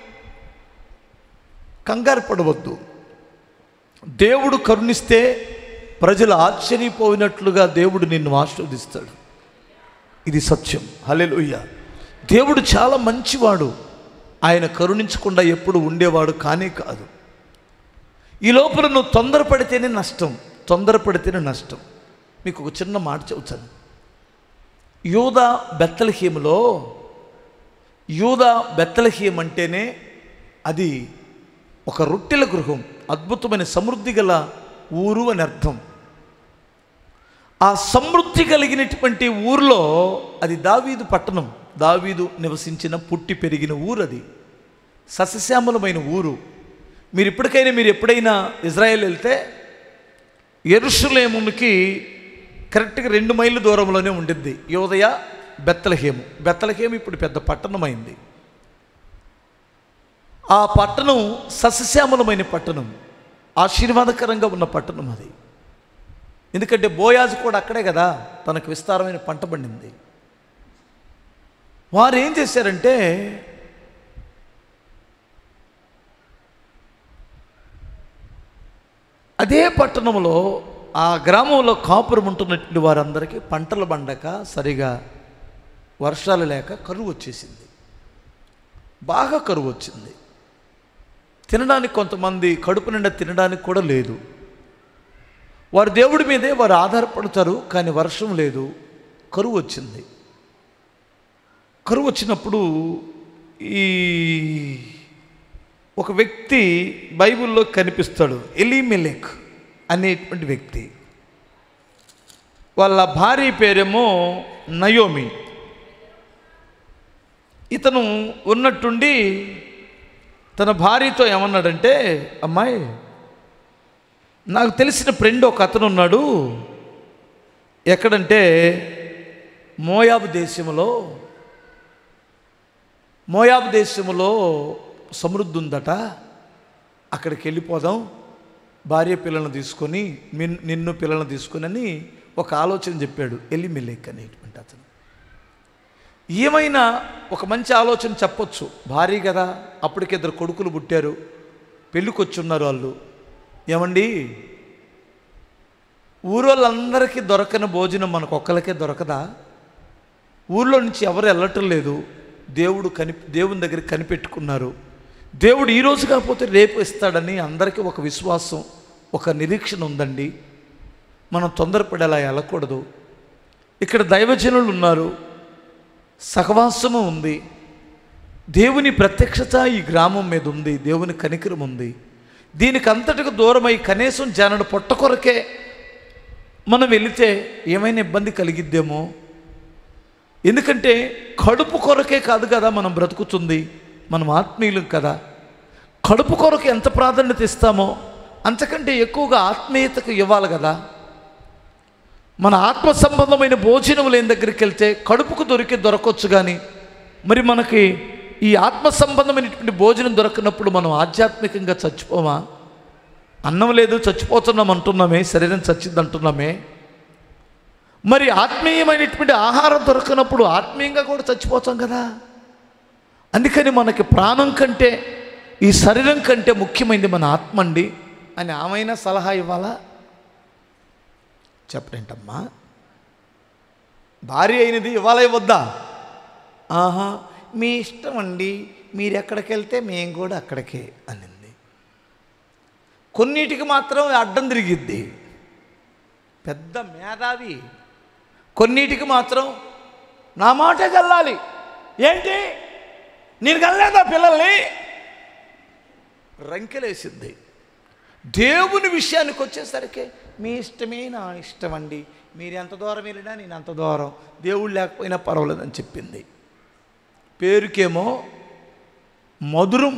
కంగారు పడవద్దు. దేవుడు కరుణిస్తే ప్రజలు ఆశ్చర్యపోయినట్లుగా దేవుడు నిన్ను ఆశీర్వదిస్తాడు. ఇది సత్యం. హల్లెలూయా. దేవుడు చాలా మంచివాడు. ఆయన కరుణించకుండా ఎప్పుడు ఉండేవాడు కానే కాదు. ఈ లోపల నువ్వు తొందరపడితేనే నష్టం, తొందరపడితేనే నష్టం. మీకు ఒక చిన్న మాట చెబుతాను. యూదా బెత్లెహేములో యూదా బెత్లెహేం అంటేనే అది ఒక రొట్టెల గృహం, అద్భుతమైన సమృద్ధి గల ఊరు అని అర్థం. ఆ సమృద్ధి కలిగినటువంటి ఊరిలో అది దావీదు పట్టణం, దావీదు నివసించిన పుట్టి పెరిగిన ఊరు. అది సస్యశ్యామలమైన ఊరు. మీరు ఇప్పటికైనా మీరు ఎప్పుడైనా ఇజ్రాయెల్ వెళ్తే యెరూషలేముకి కరెక్ట్గా రెండు మైళ్ళ దూరంలోనే ఉండిద్ది యోదయ బెత్లెహేము. బెత్లెహేము ఇప్పుడు పెద్ద పట్టణమైంది. ఆ పట్టణం సస్యశ్యామలమైన పట్టణం, ఆశీర్వాదకరంగా ఉన్న పట్టణం అది. ఎందుకంటే బోయాజు కూడా అక్కడే కదా తనకు విస్తారమైన పంట పండింది. వారు ఏం చేశారంటే అదే పట్టణంలో ఆ గ్రామంలో కాపురం ఉంటున్నటువంటి వారందరికీ పంటలు పండక సరిగా వర్షాలు లేక కరువు వచ్చేసింది, బాగా కరువు వచ్చింది. తినడానికి కొంతమంది కడుపు నిండా తినడానికి కూడా లేదు. వారు దేవుడి మీదే వారు ఆధారపడతారు, కానీ వర్షం లేదు, కరువు వచ్చింది. కరువు వచ్చినప్పుడు ఈ ఒక వ్యక్తి బైబిల్లో కనిపిస్తాడు, ఎలీమెలెక్ అనేటువంటి వ్యక్తి. వాళ్ళ భార్య పేరేమో నయోమి. ఇతను ఉన్నట్టుండి తన భార్యతో ఏమన్నాడంటే, అమ్మాయి, నాకు తెలిసిన ఫ్రెండ్ ఒక అతను ఉన్నాడు, ఎక్కడంటే మోయాబు దేశంలో మోయాబు దేశంలో సమృద్ధి ఉందట, అక్కడికి వెళ్ళిపోదాం, భార్య పిల్లలను తీసుకొని నిన్ను పిల్లలను తీసుకొని అని ఒక ఆలోచన చెప్పాడు ఎలీమెలెక్ అనేటువంటి అతను. ఏమైనా ఒక మంచి ఆలోచన చెప్పొచ్చు, భార్య కదా, అప్పటికి ఇద్దరు కొడుకులు పుట్టారు, పెళ్ళికొచ్చున్నారు వాళ్ళు. ఏమండి, ఊరోళ్ళందరికీ దొరకని భోజనం మనకు ఒక్కరికే దొరకదా? ఊళ్ళో నుంచి ఎవరు వెళ్ళటం లేదు, దేవుడు కని దేవుని దగ్గర కనిపెట్టుకున్నారు. దేవుడు ఈరోజు కాకపోతే రేపు ఇస్తాడని అందరికీ ఒక విశ్వాసం, ఒక నిరీక్షణ ఉందండి. మనం తొందరపడి అలా వెళ్ళకూడదు. ఇక్కడ దైవజనులు ఉన్నారు, సహవాసము ఉంది, దేవుని ప్రత్యక్షత ఈ గ్రామం మీద ఉంది, దేవుని కనికరం ఉంది. దీనికి అంతటికి దూరమై కనీసం జనను పొట్ట కొరకే మనం వెళితే ఏమైనా ఇబ్బంది కలిగిద్దేమో. ఎందుకంటే కడుపు కొరకే కాదు కదా మనం బ్రతుకుతుంది, మనం ఆత్మీయులం కదా. కడుపు కొరకు ఎంత ప్రాధాన్యత ఇస్తామో అంతకంటే ఎక్కువగా ఆత్మీయతకు ఇవ్వాలి కదా. మన ఆత్మ సంబంధమైన భోజనం లేని దగ్గరికి వెళ్తే కడుపుకు దొరికి దొరకవచ్చు, కానీ మరి మనకి ఈ ఆత్మ సంబంధమైనటువంటి భోజనం దొరకనప్పుడు మనం ఆధ్యాత్మికంగా చచ్చిపోమా? అన్నం లేదు చచ్చిపోతున్నాం అంటున్నామే, శరీరం చచ్చింది అంటున్నామే. మరి ఆత్మీయమైనటువంటి ఆహారం దొరకనప్పుడు ఆత్మీయంగా కూడా చచ్చిపోతాం కదా. అందుకని మనకి ప్రాణం కంటే ఈ శరీరం కంటే ముఖ్యమైనది మన ఆత్మ అండి అని ఆమెనా సలహా ఇవ్వాలా? చెప్పరేంటమ్మా, భార్య అయినది ఇవ్వాలా ఇవ్వద్దా? ఆహా, మీ ఇష్టం అండి, మీరు ఎక్కడికి వెళ్తే మేము కూడా అక్కడికే అనింది. కొన్నిటికి మాత్రం అడ్డం తిరిగిద్ది, పెద్ద మేధావి. కొన్నిటికి మాత్రం నా మాటే కల్లాలి. ఏంటి, నేను కనలేదా పిల్లల్ని? రంకెలేసింది. దేవుని విషయానికి వచ్చేసరికి మీ ఇష్టమే నా ఇష్టం అండి, మీరు ఎంత దూరం వెళ్ళినా నేను అంత దూరం, దేవుడు లేకపోయినా పర్వాలేదని చెప్పింది. పేరుకేమో మధురం,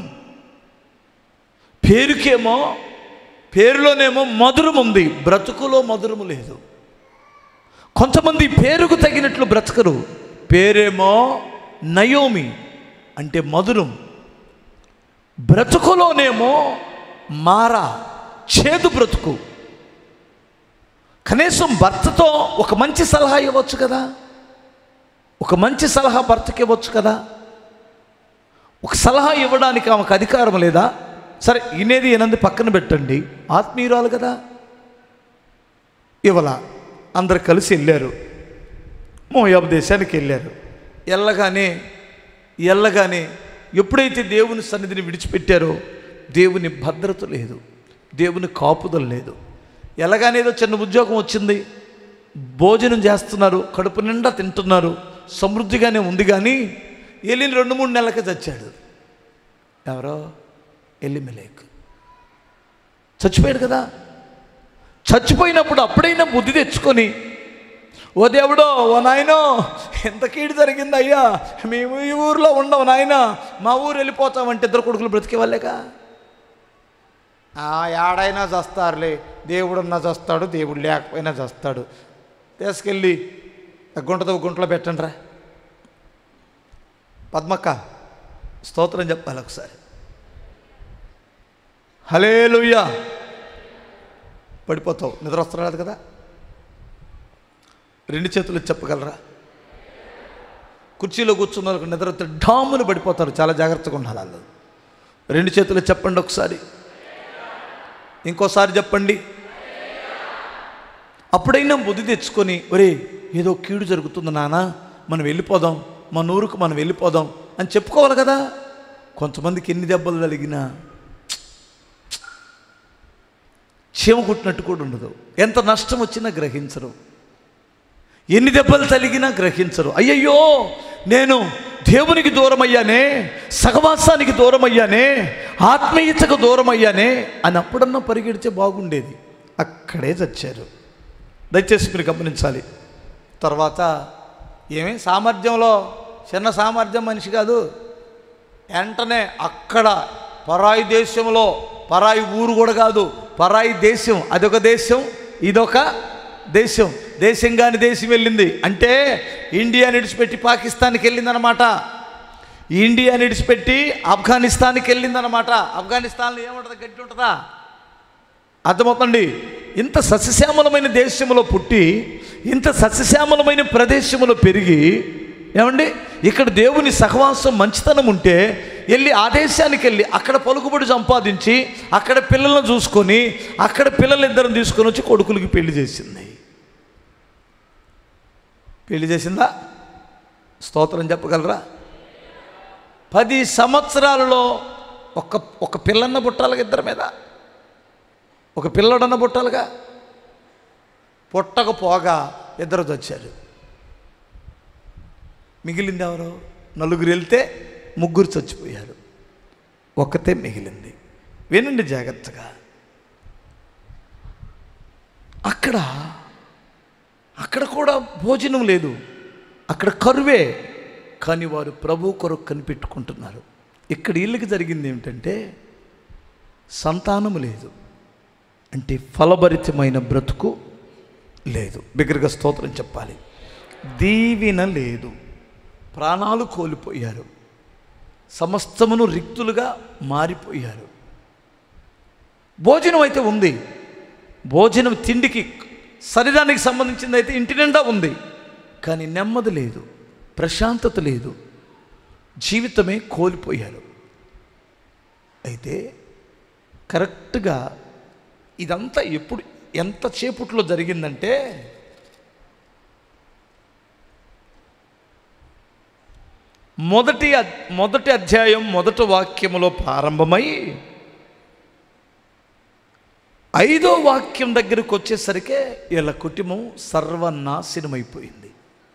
పేరుకేమో పేరులోనేమో మధురం ఉంది, బ్రతుకులో మధురము లేదు. కొంతమంది పేరుకు తగినట్లు బ్రతకరు. పేరేమో నయోమి అంటే మధురం, బ్రతుకులోనేమో మారా, చేదు బ్రతుకు. కనీసం భర్తతో ఒక మంచి సలహా ఇవ్వచ్చు కదా, ఒక మంచి సలహా భర్తకి ఇవ్వచ్చు కదా. ఒక సలహా ఇవ్వడానికి ఆమెకు అధికారం లేదా? సరే, ఇనేది ఏనంది పక్కన పెట్టండి, ఆత్మీయురాలు కదా. ఇవాళ అందరు కలిసి వెళ్ళారు, మోయాబు దేశానికి వెళ్ళారు. వెళ్ళగానే వెళ్ళగానే ఎప్పుడైతే దేవుని సన్నిధిని విడిచిపెట్టారో దేవుని భద్రత లేదు, దేవుని కాపుదల లేదు. ఎలాగానే ఏదో చిన్న ఉద్యోగం వచ్చింది, భోజనం చేస్తున్నారు, కడుపు నిండా తింటున్నారు, సమృద్ధిగానే ఉంది. కానీ వెళ్ళిన రెండు మూడు నెలలకే చచ్చాడు. ఎవరో ఎలిమెలెకు చచ్చిపోయాడు కదా. చచ్చిపోయినప్పుడు అప్పుడైనా బుద్ధి తెచ్చుకొని, ఓ దేవుడో, ఓ నాయనో, ఎంత కీడు జరిగింది అయ్యా, మేము ఈ ఊరిలో ఉండవు నాయన, మా ఊరు వెళ్ళిపోతామంటే ఇద్దరు కొడుకులు బ్రతికే వాళ్ళేక. ఏడైనా చస్తారులే, దేవుడున్నా చస్తాడు, దేవుడు లేకపోయినా చస్తాడు, తీసుకెళ్ళి గుంటతో గుంటలో పెట్టండి రా. పద్మక్క స్తోత్రం చెప్పాలి ఒకసారి. హల్లెలూయా. పడిపోతావు, నిద్ర వస్తున్నాడు కదా. రెండు చేతులు చెప్పగలరా? కుర్చీలో కూర్చున్న వాళ్ళకి నిద్ర వస్తే డాములు పడిపోతారు, చాలా జాగ్రత్తగా ఉండాలి వాళ్ళు. రెండు చేతులు చెప్పండి ఒకసారి, ఇంకోసారి చెప్పండి. అప్పుడైనా బుద్ధి తెచ్చుకొని, ఒరే ఏదో కీడు జరుగుతుంది నాన్న, మనం వెళ్ళిపోదాం, మన ఊరుకు మనం వెళ్ళిపోదాం అని చెప్పుకోవాలి కదా. కొంతమందికి ఎన్ని దెబ్బలు తగిలినా చీమ కుట్టినట్టు కూడా ఉండదు. ఎంత నష్టం వచ్చినా గ్రహించరు, ఎన్ని దెబ్బలు తగిలినా గ్రహించరు. అయ్యయ్యో నేను దేవునికి దూరం అయ్యానే, సహవాసానికి దూరం అయ్యానే, ఆత్మీయతకు దూరం అయ్యానే అని అప్పుడన్నా పరిగెడితే బాగుండేది. అక్కడే చచ్చారు. దయచేసి మీరు గమనించాలి. తర్వాత ఏమీ సామర్థ్యంలో చిన్న సామర్థ్యం మనిషి కాదు. వెంటనే అక్కడ పరాయి దేశంలో, పరాయి ఊరు కూడా కాదు, పరాయి దేశం, అదొక దేశం, ఇదొక దేశం. దేశం కాని దేశం వెళ్ళింది అంటే ఇండియా విడిచిపెట్టి పాకిస్తాన్కి వెళ్ళిందనమాట. ఇండియా విడిచిపెట్టి ఆఫ్ఘనిస్తాన్కి వెళ్ళిందనమాట. ఆఫ్ఘనిస్తాన్లో ఏముంటుంది, గడ్డి ఉంటుందా? అర్థమవుతుంది. ఇంత సస్యశ్యామలమైన దేశంలో పుట్టి, ఇంత సస్యశ్యామలమైన ప్రదేశంలో పెరిగి, ఏమండి ఇక్కడ దేవుని సహవాసం మంచితనం ఉంటే వెళ్ళి ఆ దేశానికి వెళ్ళి అక్కడ పలుకుబడి సంపాదించి అక్కడ పిల్లలను చూసుకొని అక్కడ పిల్లలిద్దరిని తీసుకొని వచ్చి కొడుకులకి పెళ్లి చేసింది. పెళ్లి చేసిందా? స్తోత్రం చెప్పగలరా? పది సంవత్సరాలలో ఒక ఒక పిల్లన్న పుట్టాలిగా, ఇద్దరి మీద ఒక పిల్లడన్న పుట్టాలిగా. పుట్టకపోగా ఇద్దరు చచ్చారు. మిగిలింది ఎవరు? నలుగురు వెళ్తే ముగ్గురు చచ్చిపోయారు, ఒక్కతే మిగిలింది. వినండి జాగ్రత్తగా. అక్కడ అక్కడ కూడా భోజనం లేదు, అక్కడ కరువే, కానీ వారు ప్రభు కొరకు కనిపెట్టుకుంటున్నారు. ఇక్కడ వీళ్ళకి జరిగింది ఏమిటంటే సంతానము లేదు, అంటే ఫలభరితమైన బ్రతుకు లేదు. బిగ్గరగా స్తోత్రం చెప్పాలి. దీవెన లేదు, ప్రాణాలు కోల్పోయారు, సమస్తమును రిక్తులుగా మారిపోయారు. భోజనం అయితే ఉంది, భోజనం తిండికి శరీరానికి సంబంధించింది అయితే ఇంటి నిండా ఉంది, కానీ నెమ్మది లేదు, ప్రశాంతత లేదు, జీవితమే కోల్పోయారు. అయితే కరెక్ట్గా ఇదంతా ఎప్పుడు ఎంత చేపట్లో జరిగిందంటే మొదటి మొదటి అధ్యాయం మొదటి వాక్యములో ప్రారంభమై ఐదో వాక్యం దగ్గరకు వచ్చేసరికి వీళ్ళ కుటుంబం సర్వనాశనమైపోయింది.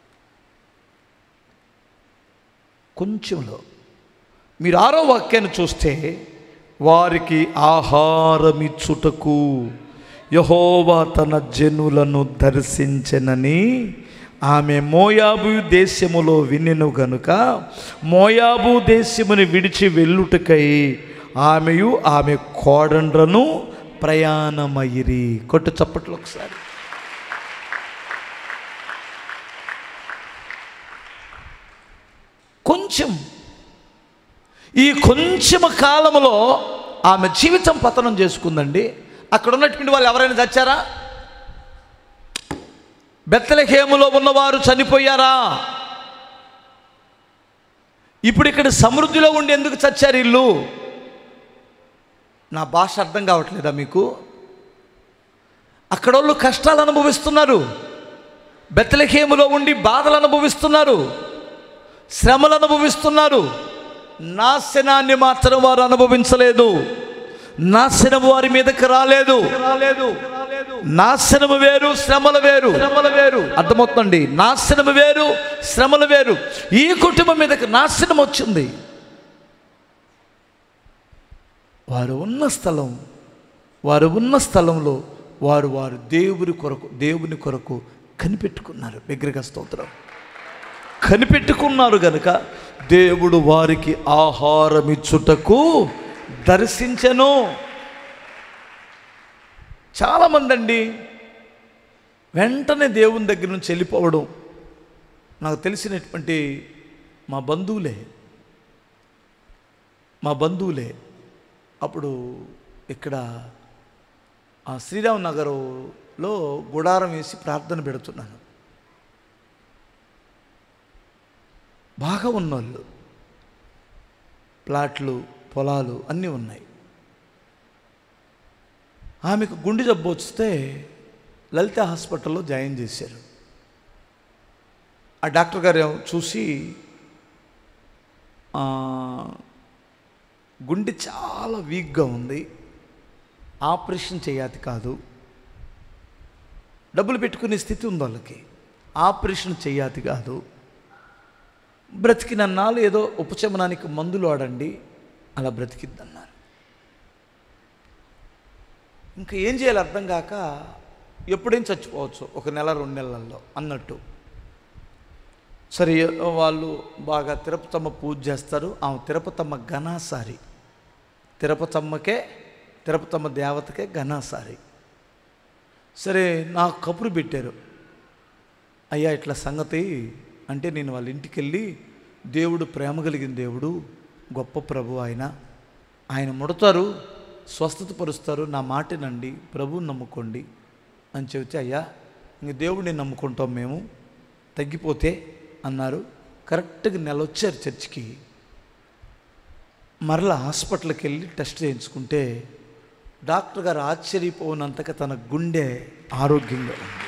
కొంచెంలో మీరు ఆరో వాక్యాన్ని చూస్తే, వారికి ఆహారమిచ్చుటకు యెహోవా తన జనులను దర్శించెనని ఆమె మోయాబు దేశములో వినెను గనుక మోయాబు దేశముని విడిచి వెళ్ళుటకై ఆమెయు ఆమె కోడండ్రను ప్రయాణమయ్యిరి. కొట్టు చప్పట్లు ఒకసారి. కొంచెం ఈ కొంచెం కాలంలో ఆమె జీవితం పతనం చేసుకుందండి. అక్కడ ఉన్నటువంటి వాళ్ళు ఎవరైనా చచ్చారా? బెత్లెహేములో ఉన్నవారు చనిపోయారా? ఇప్పుడు ఇక్కడ సమృద్ధిలో ఉండి ఎందుకు చచ్చారు ఇల్లు? నా భాష అర్థం కావట్లేదా మీకు? అక్కడ వాళ్ళు కష్టాలు అనుభవిస్తున్నారు, బెత్లెహేములో ఉండి బాధలు అనుభవిస్తున్నారు, శ్రమలు అనుభవిస్తున్నారు. నాశనాన్ని మాత్రం వారు అనుభవించలేదు, నాశనం వారి మీదకి రాలేదు రాలేదు నాశనము వేరు, శ్రమలు వేరు. శ్రమలు వేరు అర్థమవుతుందండి. నాశనము వేరు, శ్రమలు వేరు. ఈ కుటుంబం మీదకి నాశనం వచ్చింది. వారు ఉన్న స్థలం వారు ఉన్న స్థలంలో వారు వారు దేవుని కొరకు దేవుని కొరకు కనిపెట్టుకున్నారు. బిగ్గరగా స్తోత్రం. కనిపెట్టుకున్నారు గనుక దేవుడు వారికి ఆహారం ఇచ్చుటకు దర్శించెను. చాలామంది అండి వెంటనే దేవుని దగ్గర నుంచి వెళ్ళిపోవడం. నాకు తెలిసినటువంటి మా బంధువులే మా బంధువులే అప్పుడు ఇక్కడ ఆ శ్రీరామ్ నగర్లో గుడారం వేసి ప్రార్థన పెడుతున్నాను. బాగా ఉన్నోళ్ళు, ప్లాట్లు, పొలాలు అన్నీ ఉన్నాయి. ఆమెకు గుండె జబ్బు వస్తే లలిత హాస్పిటల్లో జాయిన్ చేశారు. ఆ డాక్టర్ గారు చూసి గుండె చాలా వీక్గా ఉంది, ఆపరేషన్ చేయాలి కాదు, డబ్బులు పెట్టుకునే స్థితి ఉంది వాళ్ళకి, ఆపరేషన్ చేయాలి కాదు, బ్రతికినన్నాళ్ళు ఏదో ఉపశమనానికి మందులు వాడండి, అలా బ్రతికిద్దన్నారు. ఇంకా ఏం చేయాలి అర్థం కాక ఎప్పుడేం చచ్చిపోవచ్చు, ఒక నెల రెండు నెలల్లో అన్నట్టు. సరే వాళ్ళు బాగా తిరుపతమ్మ పూజ చేస్తారు. ఆమె తిరుపతమ్మ ఘనాసారి, తిరుపతమ్మకే తిరుపతమ్మ దేవతకే ఘనాసారి. సరే నాకు కబురు పెట్టారు, అయ్యా ఇట్లా సంగతి అంటే నేను వాళ్ళ ఇంటికి వెళ్ళి, దేవుడు ప్రేమ కలిగిన దేవుడు, గొప్ప ప్రభు ఆయన, ఆయన ముడతారు, స్వస్థత పరుస్తారు, నా మాటనండి, ప్రభువుని నమ్ముకోండి అని చెబితే, అయ్యా ఇంక దేవుడిని నమ్ముకుంటాం మేము, తగ్గిపోతే అన్నారు. కరెక్ట్గా నెల వచ్చారు చర్చికి. మరలా హాస్పిటల్కి వెళ్ళి టెస్ట్ చేయించుకుంటే డాక్టర్ గారు ఆశ్చర్యపోనంతగా తన గుండె ఆరోగ్యంగా ఉంది.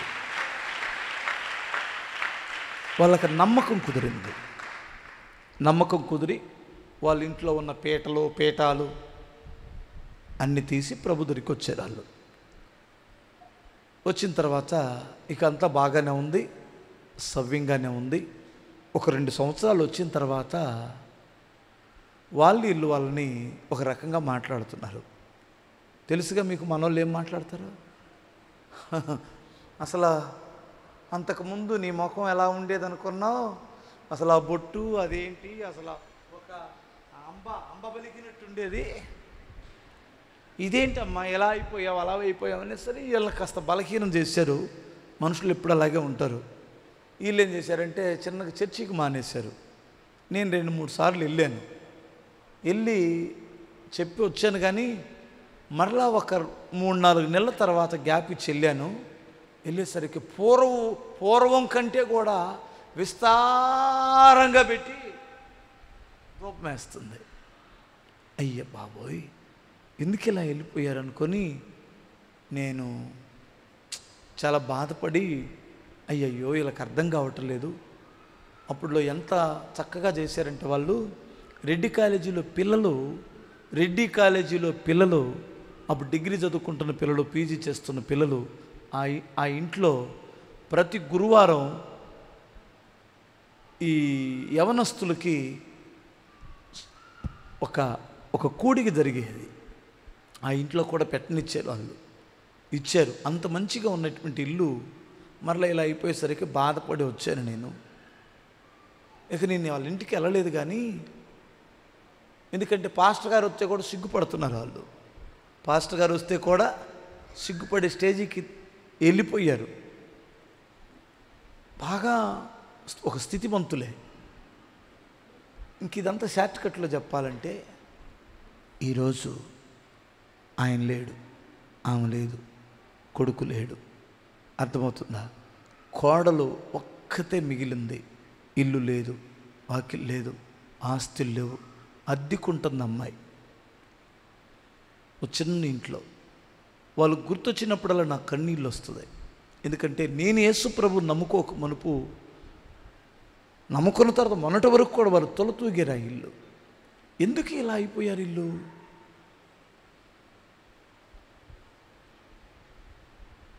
వాళ్ళకి నమ్మకం కుదిరింది. నమ్మకం కుదిరి వాళ్ళ ఇంట్లో ఉన్న పీటలు పీఠాలు అన్నీ తీసి ప్రభు దగ్గరికి వచ్చారు. వాళ్ళు వచ్చిన తర్వాత ఇక అంతా బాగానే ఉంది, సవ్యంగానే ఉంది. ఒక రెండు సంవత్సరాలు వచ్చిన తర్వాత వాళ్ళు ఇల్లు వాళ్ళని ఒక రకంగా మాట్లాడుతున్నారు. తెలుసుగా మీకు మనోళ్ళు ఏం మాట్లాడతారు. అసలు అంతకుముందు నీ ముఖం ఎలా ఉండేది అనుకున్నావు, అసలు ఆ బొట్టు అదేంటి, అసలు ఒక అంబ అంబ బలికినట్టు ఉండేది, ఇదేంటమ్మా ఎలా అయిపోయావు అలా అయిపోయావు అనే సరే వీళ్ళని కాస్త బలహీనం చేశారు. మనుషులు ఎప్పుడు అలాగే ఉంటారు. వీళ్ళు ఏం చేశారంటే చిన్నగా చర్చికి మానేశారు. నేను రెండు మూడు సార్లు వెళ్ళాను, వెళ్ళి చెప్పి వచ్చాను. కానీ మరలా ఒక మూడు నాలుగు నెలల తర్వాత గ్యాప్ ఇచ్చి వెళ్ళాను. వెళ్ళేసరికి పూర్వం పూర్వం కంటే కూడా విస్తారంగా పెట్టి రూపం వేస్తుంది. అయ్య బాబోయ్ ఎందుకు ఇలా వెళ్ళిపోయారనుకొని నేను చాలా బాధపడి, అయ్యయ్యో వీళ్ళకి అర్థం కావటం లేదు. అప్పుడులో ఎంత చక్కగా చేశారంటే వాళ్ళు రెడ్డి కాలేజీలో పిల్లలు రెడ్డి కాలేజీలో పిల్లలు అప్పుడు డిగ్రీ చదువుకుంటున్న పిల్లలు, పీజీ చేస్తున్న పిల్లలు ఆ ఆ ఇంట్లో ప్రతి గురువారం ఈ యవనస్తులకి ఒక ఒక కూడిక జరిగేది. ఆ ఇంట్లో కూడా పెట్టనిచ్చారు, వాళ్ళు ఇచ్చారు. అంత మంచిగా ఉన్నటువంటి ఇల్లు మరలా ఇలా అయిపోయేసరికి బాధపడి వచ్చాను నేను. ఇక నేను వాళ్ళ ఇంటికి వెళ్ళలేదు. కానీ ఎందుకంటే పాస్టర్ గారు వస్తే కూడా సిగ్గుపడుతున్నారు వాళ్ళు. పాస్టర్ గారు వస్తే కూడా సిగ్గుపడే స్టేజీకి వెళ్ళిపోయారు. బాగా ఒక స్థితిమంతులే. ఇంక ఇదంతా షార్ట్ కట్లో చెప్పాలంటే ఈరోజు ఆయన లేడు, ఆమె లేదు, కొడుకు లేడు. అర్థమవుతుందా? కోడలు ఒక్కతే మిగిలింది. ఇల్లు లేదు, వాకిల్ లేదు, ఆస్తులు లేవు, అద్దెకుంటుంది అమ్మాయి ఒక చిన్న ఇంట్లో. వాళ్ళు గుర్తొచ్చినప్పుడల్లా నాకు కన్నీళ్ళు వస్తుంది. ఎందుకంటే నేను యేసు ప్రభు నమ్ముకోక మునుపు, నమ్ముకున్న తర్వాత మొన్నటి వరకు కూడా వారు తొలతూగారు ఆ ఇల్లు. ఎందుకు ఇలా అయిపోయారు ఇల్లు?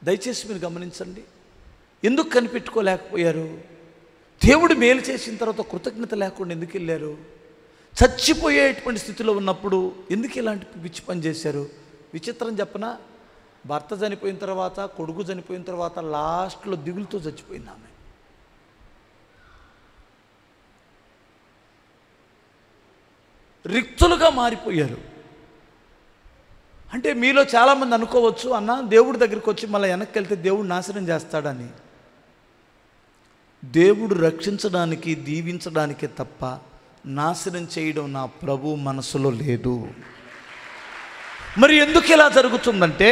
దయచేసి మీరు గమనించండి. ఎందుకు కనిపెట్టుకోలేకపోయారు? దేవుడు మేలు చేసిన తర్వాత కృతజ్ఞత లేకుండా ఎందుకు వెళ్ళారు? చచ్చిపోయేటువంటి స్థితిలో ఉన్నప్పుడు ఎందుకు ఇలాంటి పిచ్చి పని చేశారు? విచిత్రం చెప్పనా, భర్త చనిపోయిన తర్వాత, కొడుకు చనిపోయిన తర్వాత లాస్ట్లో దిగులుతో చచ్చిపోయింది ఆమె. రిక్తులుగా మారిపోయారు. అంటే మీలో చాలామంది అనుకోవచ్చు, అన్న దేవుడి దగ్గరికి వచ్చి మళ్ళీ వెనక్కి వెళ్తే దేవుడు నాశనం చేస్తాడని. దేవుడు రక్షించడానికి, దీవించడానికే తప్ప నాశనం చేయడం నా ప్రభు మనసులో లేదు. మరి ఎందుకు ఇలా జరుగుతుందంటే,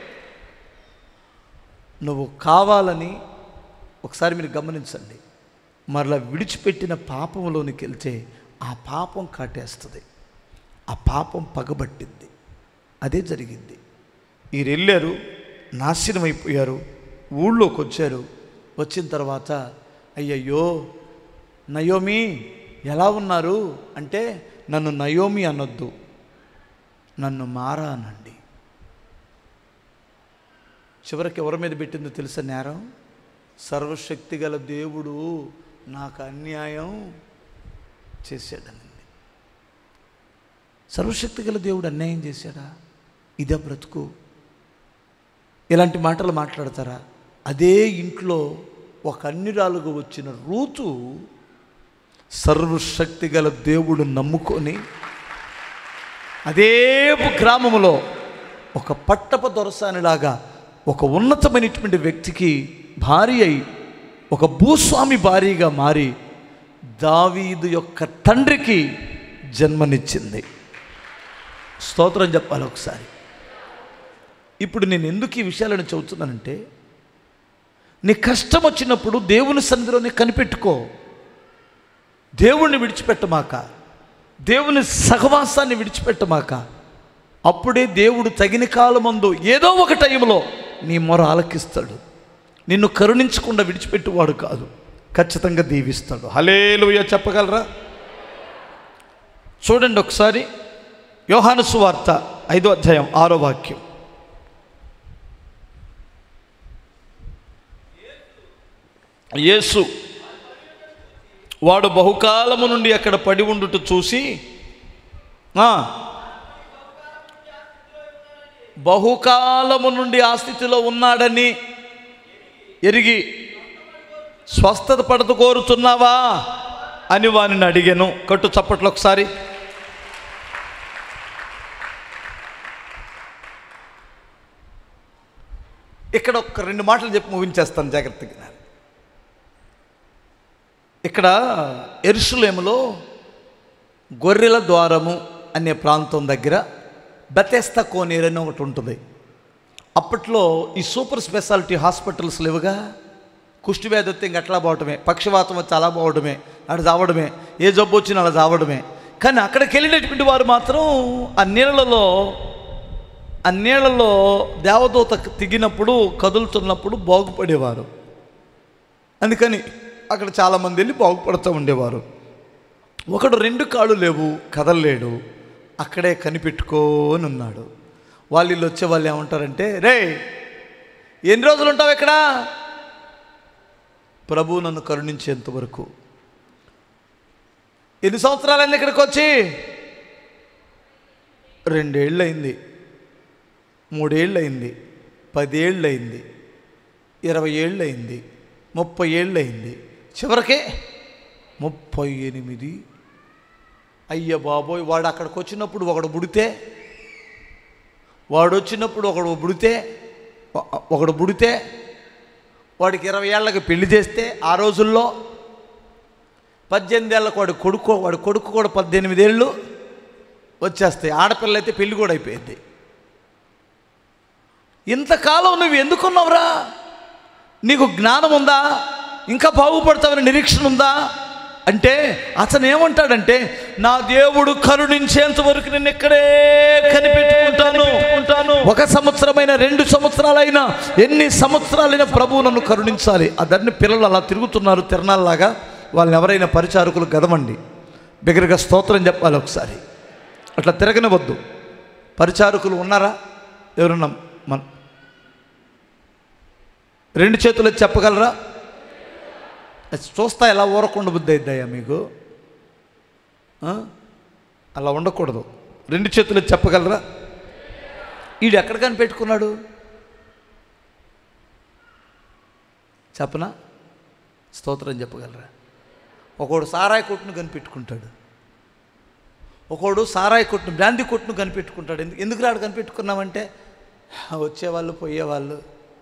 నువ్వు కావాలని, ఒకసారి మీరు గమనించండి, మరలా విడిచిపెట్టిన పాపంలోనికి వెళ్తే ఆ పాపం కాటేస్తుంది, ఆ పాపం పగబట్టింది. అదే జరిగింది. వీరు వెళ్ళారు, నాశనం అయిపోయారు, ఊళ్ళోకి వచ్చారు. వచ్చిన తర్వాత అయ్యయ్యో నయోమి ఎలా ఉన్నారు అంటే, నన్ను నయోమి అనొద్దు, నన్ను మారా అనండి. చివరికి ఎవరి మీద పెట్టిందో తెలుసా నేరం? సర్వశక్తి గల దేవుడు నాకు అన్యాయం చేశాడనింది. సర్వశక్తి గల దేవుడు అన్యాయం చేశాడా? ఇదే బ్రతుకు? ఇలాంటి మాటలు మాట్లాడతారా? అదే ఇంట్లో ఒక అన్యురాలుగా వచ్చిన రూతు సర్వశక్తి గల దేవుడు నమ్ముకొని అదే గ్రామంలో ఒక పట్టప దొరసానిలాగా ఒక ఉన్నతమైనటువంటి వ్యక్తికి భార్య అయి, ఒక భూస్వామి భార్యగా మారి దావీదు యొక్క తండ్రికి జన్మనిచ్చింది. స్తోత్రం చెప్పాలి ఒకసారి. ఇప్పుడు నేను ఎందుకు ఈ విషయాలను చెబుతున్నానంటే, నీ కష్టం వచ్చినప్పుడు దేవుని సన్నిధిలోనే కనిపెట్టుకో. దేవుణ్ణి విడిచిపెట్టమాక, దేవుని సహవాసాన్ని విడిచిపెట్టమాక. అప్పుడే దేవుడు తగిన కాలమందు ఏదో ఒక టైంలో నీ మొర ఆలకిస్తాడు. నిన్ను కరుణించకుండా విడిచిపెట్టువాడు కాదు, ఖచ్చితంగా దీవిస్తాడు. హల్లెలూయా చెప్పగలరా? చూడండి ఒకసారి యోహాను సువార్త ఐదో అధ్యాయం ఆరో వాక్యం. యేసు వాడు బహుకాలము నుండి అక్కడ పడి ఉండుట చూసి, బహుకాలము నుండి ఆ స్థితిలో ఉన్నాడని ఎరిగి స్వస్థత పడత కోరుతున్నావా అని వానిని అడిగాను. కట్టు చప్పట్లు ఒకసారి. ఇక్కడ ఒక రెండు మాటలు చెప్పి ముగించేస్తాను జాగ్రత్తగా. ఇక్కడ యెరూషలేములో గొర్రెల ద్వారము అనే ప్రాంతం దగ్గర బెతెస్దా కోనేరు అని ఒకటి ఉంటుంది. అప్పట్లో ఈ సూపర్ స్పెషాలిటీ హాస్పిటల్స్ లేవుగా. కుష్టి వ్యాధి వస్తే ఇంక అట్లా పోవడమే, పక్షవాతం వచ్చి అలా పోవడమే, అటు చావడమే, ఏ జబ్బు వచ్చినా అలా చావడమే. కానీ అక్కడికి వెళ్ళినటువంటి వారు మాత్రం ఆ నీళ్ళలో ఆ నీళ్ళలో దేవదూత దిగినప్పుడు, కదులుతున్నప్పుడు బాగుపడేవారు. అందుకని అక్కడ చాలామంది వెళ్ళి బాగుపడుతూ ఉండేవారు. ఒకడు రెండు కాళ్ళు లేవు, కదలలేడు, అక్కడే కనిపెట్టుకొని ఉన్నాడు. వాళ్ళు వీళ్ళు వచ్చే వాళ్ళు ఏమంటారంటే, రే ఎన్ని రోజులు ఉంటావు ఇక్కడ? ప్రభు నన్ను కరుణించేంత వరకు. ఎన్ని సంవత్సరాలైంది ఇక్కడికి వచ్చి? రెండేళ్ళు అయింది, మూడేళ్ళు అయింది, పదేళ్ళు అయింది, ఇరవై ఏళ్ళు అయింది, ముప్పై ఏళ్ళు అయింది, చివరికే ముప్పై ఎనిమిది. అయ్య బాబోయ్, వాడు అక్కడికి వచ్చినప్పుడు ఒకడు బుడితే, వాడు వచ్చినప్పుడు ఒకడు బుడితే ఒకడు బుడితే వాడికి ఇరవై ఏళ్ళకి పెళ్లి చేస్తే, ఆ రోజుల్లో పద్దెనిమిది ఏళ్ళకు వాడు కొడుకు వాడు కొడుకు కూడా పద్దెనిమిది ఏళ్ళు వచ్చేస్తాయి. ఆడపిల్ల అయితే పెళ్లి కూడా అయిపోయింది. ఇంతకాలం నువ్వు ఎందుకున్నావురా? నీకు జ్ఞానం ఉందా? ఇంకా బాగుపడతావని నిరీక్షణ ఉందా అంటే, అతను ఏమంటాడంటే, నా దేవుడు కరుణించేంత వరకు నేను ఇక్కడే కనిపెట్టుకుంటాను ఉంటాను ఒక సంవత్సరమైన, రెండు సంవత్సరాలైనా, ఎన్ని సంవత్సరాలైనా ప్రభువు నన్ను కరుణించాలి. అదన్ని పిల్లలు అలా తిరుగుతున్నారు తిరణాల్లాగా. వాళ్ళని ఎవరైనా పరిచారకులు గదమండి, బిగ్గరగా స్తోత్రం చెప్పాలి ఒకసారి. అట్లా తిరగనివద్దు. పరిచారకులు ఉన్నారా? ఎవరున్నా? మన రెండు చేతులు చెప్పగలరా? చూస్తా ఎలా ఊరకుండా బుద్ధి అయిద్దయ్యా మీకు? అలా ఉండకూడదు. రెండు చేతులు చెప్పగలరా? వీడు ఎక్కడ కనిపెట్టుకున్నాడు చెప్పనా? స్తోత్రం చెప్పగలరా? ఒకడు సారాయి కొట్టును కనిపెట్టుకుంటాడు, ఒకడు సారాయి కొట్టును బ్రాందీ కొట్టును కనిపెట్టుకుంటాడు. ఎందుకు ఎందుకు రాడు కనిపెట్టుకున్నామంటే వచ్చేవాళ్ళు పోయేవాళ్ళు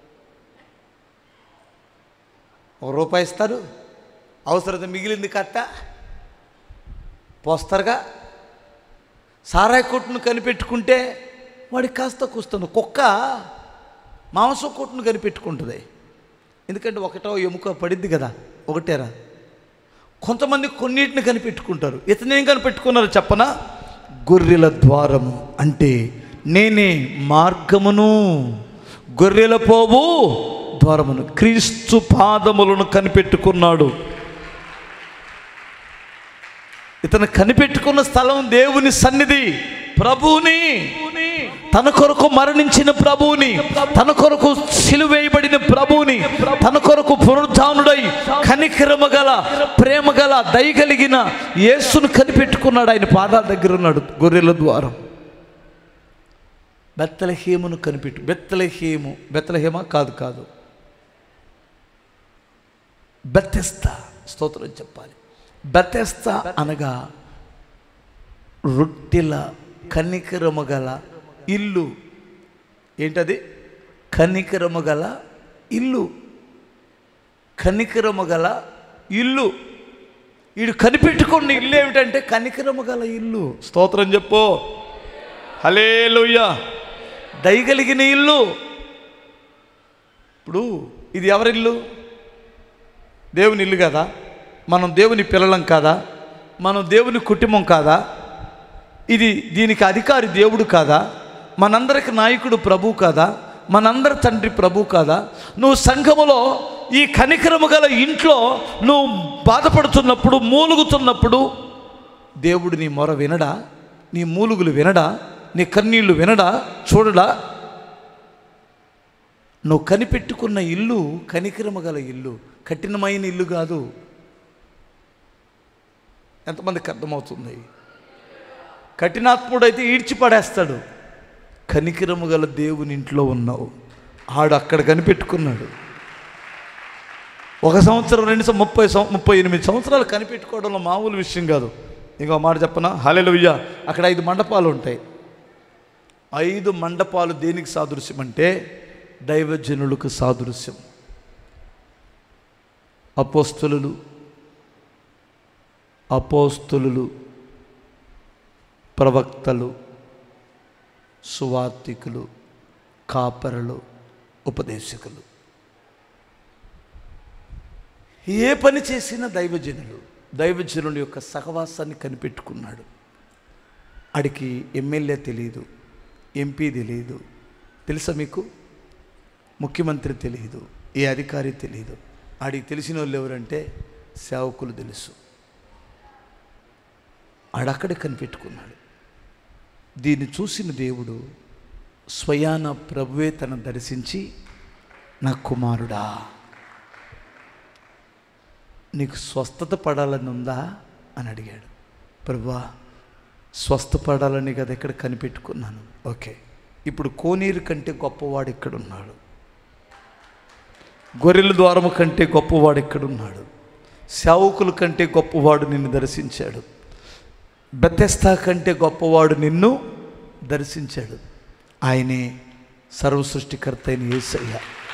ఒక రూపాయి ఇస్తారు, అవసరత మిగిలింది కట్ట పోస్తారుగా. సారాయి కొట్టును కనిపెట్టుకుంటే వాడికి కాస్త కూస్తుంది. కుక్క మాంసం కొట్టును కనిపెట్టుకుంటుంది, ఎందుకంటే ఒకటో ఎముక పడిద్ది కదా, ఒకటేరా. కొంతమంది కొన్నిటిని కనిపెట్టుకుంటారు. ఇతనేం కనిపెట్టుకున్నారు చెప్పనా? గొర్రెల ద్వారము అంటే నేనే మార్గమును, గొర్రెల పోవు ద్వారమును, క్రీస్తు పాదములను కనిపెట్టుకున్నాడు. ఇతను కనిపెట్టుకున్న స్థలం దేవుని సన్నిధి, ప్రభువుని, తన కొరకు మరణించిన ప్రభువుని, తన కొరకు సిలువేయబడిన ప్రభువుని, తన కొరకు పునరుద్ధానుడై కనికరము గల ప్రేమ గల దయగలిగిన యేసును కనిపెట్టుకున్నాడు. ఆయన పాదాల దగ్గర ఉన్నాడు. గొర్రెల ద్వారం బెత్లెహేమును కనిపెట్టు. బెత్లెహేము బెత్లెహేమా? కాదు కాదు బెతెస్దా. స్తోత్రం చెప్పాలి. బెతెస్దా అనగా రొట్టెల కనికరము గల ఇల్లు. ఏంటది? కనికరము గల ఇల్లు. కనికరము గల ఇల్లు. వీడు కనిపెట్టుకున్న ఇల్లు ఏమిటంటే కనికరము గల ఇల్లు. స్తోత్రం చెప్పు. హల్లెలూయా. దయగలిగిన ఇల్లు. ఇప్పుడు ఇది ఎవరిల్లు? దేవుని ఇల్లు కదా, మనం దేవుని పిల్లలం కాదా, మనం దేవుని కుటుంబం కాదా, ఇది దీనికి అధికారి దేవుడు కాదా, మనందరికి నాయకుడు ప్రభు కాదా, మనందరి తండ్రి ప్రభు కాదా? నువ్వు సంఘములో ఈ కనికరము గల ఇంట్లో నువ్వు బాధపడుతున్నప్పుడు, మూలుగుతున్నప్పుడు దేవుడు నీ మొర వినడా? నీ మూలుగులు వినడా? నీ కన్నీళ్లు వినడా? చూడడా? నువ్వు కనిపెట్టుకున్న ఇల్లు కనికరము గల ఇల్లు, కఠినమైన ఇల్లు కాదు. ఎంతమందికి అర్థమవుతుంది? కఠినాత్ముడైతే ఈడ్చిపడేస్తాడు. కనికరము గల దేవుని ఇంట్లో ఉన్నావు. ఆడు అక్కడ కనిపెట్టుకున్నాడు. ఒక సంవత్సరం రెండు సంవత్సరం ముప్పై ముప్పై ఎనిమిది సంవత్సరాలు కనిపెట్టుకోవడంలో మామూలు విషయం కాదు. ఇంకో మాట చెప్పనా? హల్లెలూయా. అక్కడ ఐదు మండపాలు ఉంటాయి. ఐదు మండపాలు దేనికి సాదృశ్యం అంటే దైవజనులకు సాదృశ్యం. అపోస్తలులు అపోస్తలులు ప్రవక్తలు, సువార్తికులు, కాపరులు, ఉపదేశకులు. ఏ పని చేసినా దైవజనులు. దైవజనుల యొక్క సహవాసాన్ని కనిపెట్టుకున్నాడు. ఆడికి ఎమ్మెల్యే తెలియదు, ఎంపీ తెలియదు, తెలుసా మీకు? ముఖ్యమంత్రి తెలియదు, ఏ అధికారి తెలియదు. ఆడికి తెలిసిన వాళ్ళు ఎవరంటే సేవకులు తెలుసు. ఆడక్కడే కనిపెట్టుకున్నాడు. దీన్ని చూసిన దేవుడు స్వయాన ప్రభువే తన దర్శించి, నా కుమారుడా నీకు స్వస్థత పడాలని ఉందా అని అడిగాడు. ప్రభువా స్వస్థపడాలని కదా ఇక్కడ కనిపెట్టుకున్నాను. ఓకే, ఇప్పుడు కోనేరు కంటే గొప్పవాడు ఇక్కడున్నాడు, గొర్రెల ద్వారము కంటే గొప్పవాడు ఇక్కడున్నాడు, సేవకుల కంటే గొప్పవాడు నిన్ను దర్శించాడు, బెతెస్దా కంటే గొప్పవాడు నిన్ను దర్శించాడు. ఆయనే సర్వ సృష్టికర్త అయిన యేసయ్య.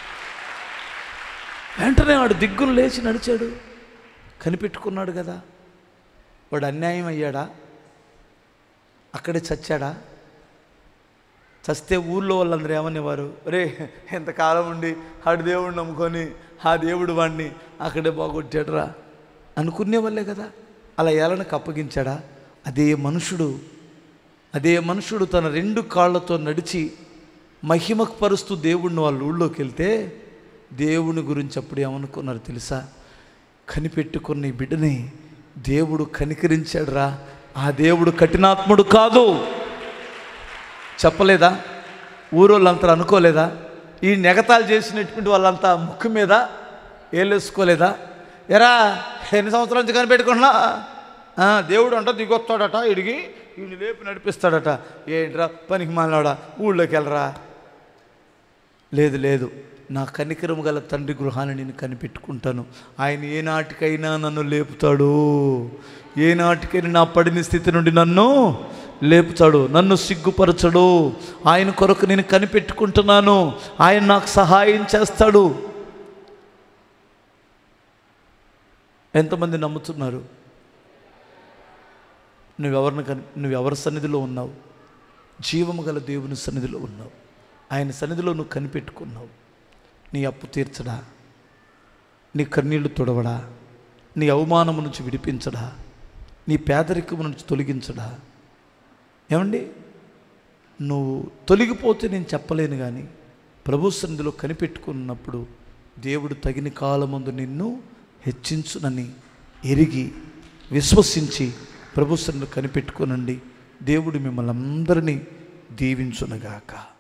వెంటనే వాడు దిగ్గును లేచి నడిచాడు. కనిపెట్టుకున్నాడు కదా. వాడు అన్యాయం అయ్యాడా? అక్కడే చచ్చాడా? చస్తే ఊళ్ళో వాళ్ళందరూ ఏమనేవారు? రే ఎంతకాలం ఉండి ఆడు దేవుడిని నమ్ముకొని ఆ దేవుడు వాడిని అక్కడే బాగొట్టాడురా అనుకునేవాళ్ళే కదా. అలా ఏలనకు అప్పగించాడా? అదే మనుషుడు అదే మనుషుడు తన రెండు కాళ్ళతో నడిచి మహిమకు పరుస్తూ దేవుడిని వాళ్ళ ఊళ్ళోకి వెళ్తే దేవుని గురించి అప్పుడు ఏమనుకున్నారు తెలుసా? కనిపెట్టుకున్న ఈ బిడ్డని దేవుడు కనికరించాడురా. ఆ దేవుడు కఠినాత్ముడు కాదు. చెప్పలేదా? ఊరోళ్ళంతా అనుకోలేదా? ఈ నెగతాలు చేసినటువంటి వాళ్ళంతా ముక్కు మీద ఏలేసుకోలేదా? ఎరా ఎన్ని సంవత్సరాల నుంచి కనిపెట్టుకున్నా దేవుడు అంట దిగొస్తాడట, ఇడిగి వీడిని లేపి నడిపిస్తాడట. ఏంట్రా పనికి మాలినోడా, ఊళ్ళోకి వెళ్ళరా? లేదు లేదు, నా కనికరము గల తండ్రి గృహాన్ని నేను కనిపెట్టుకుంటాను. ఆయన ఏనాటికైనా నన్ను లేపుతాడు, ఏనాటికైనా నా పడిన స్థితి నుండి నన్ను లేపుతాడు, నన్ను సిగ్గుపరచడు. ఆయన కొరకు నేను కనిపెట్టుకుంటున్నాను, ఆయన నాకు సహాయం చేస్తాడు. ఎంతమంది నమ్ముతున్నారు? నువ్వెవరిని కని నువ్వెవరి సన్నిధిలో ఉన్నావు? జీవము గల దేవుని సన్నిధిలో ఉన్నావు. ఆయన సన్నిధిలో నువ్వు కనిపెట్టుకున్నావు. నీ అప్పు తీర్చడా, నీ కన్నీళ్లు తొడవడా, నీ అవమానము నుంచి విడిపించడా, నీ పేదరికము నుంచి తొలగించడా? ఏమండి, నువ్వు తొలగిపోతే నేను చెప్పలేను, కానీ ప్రభు సన్నిధిలో కనిపెట్టుకున్నప్పుడు దేవుడు తగిన కాలమందు నిన్ను హెచ్చించునని ఎరిగి విశ్వసించి ప్రభు సన్నిధిలో కనిపెట్టుకోనండి. దేవుడు మిమ్మల్ని అందరినీ దీవించునగాక.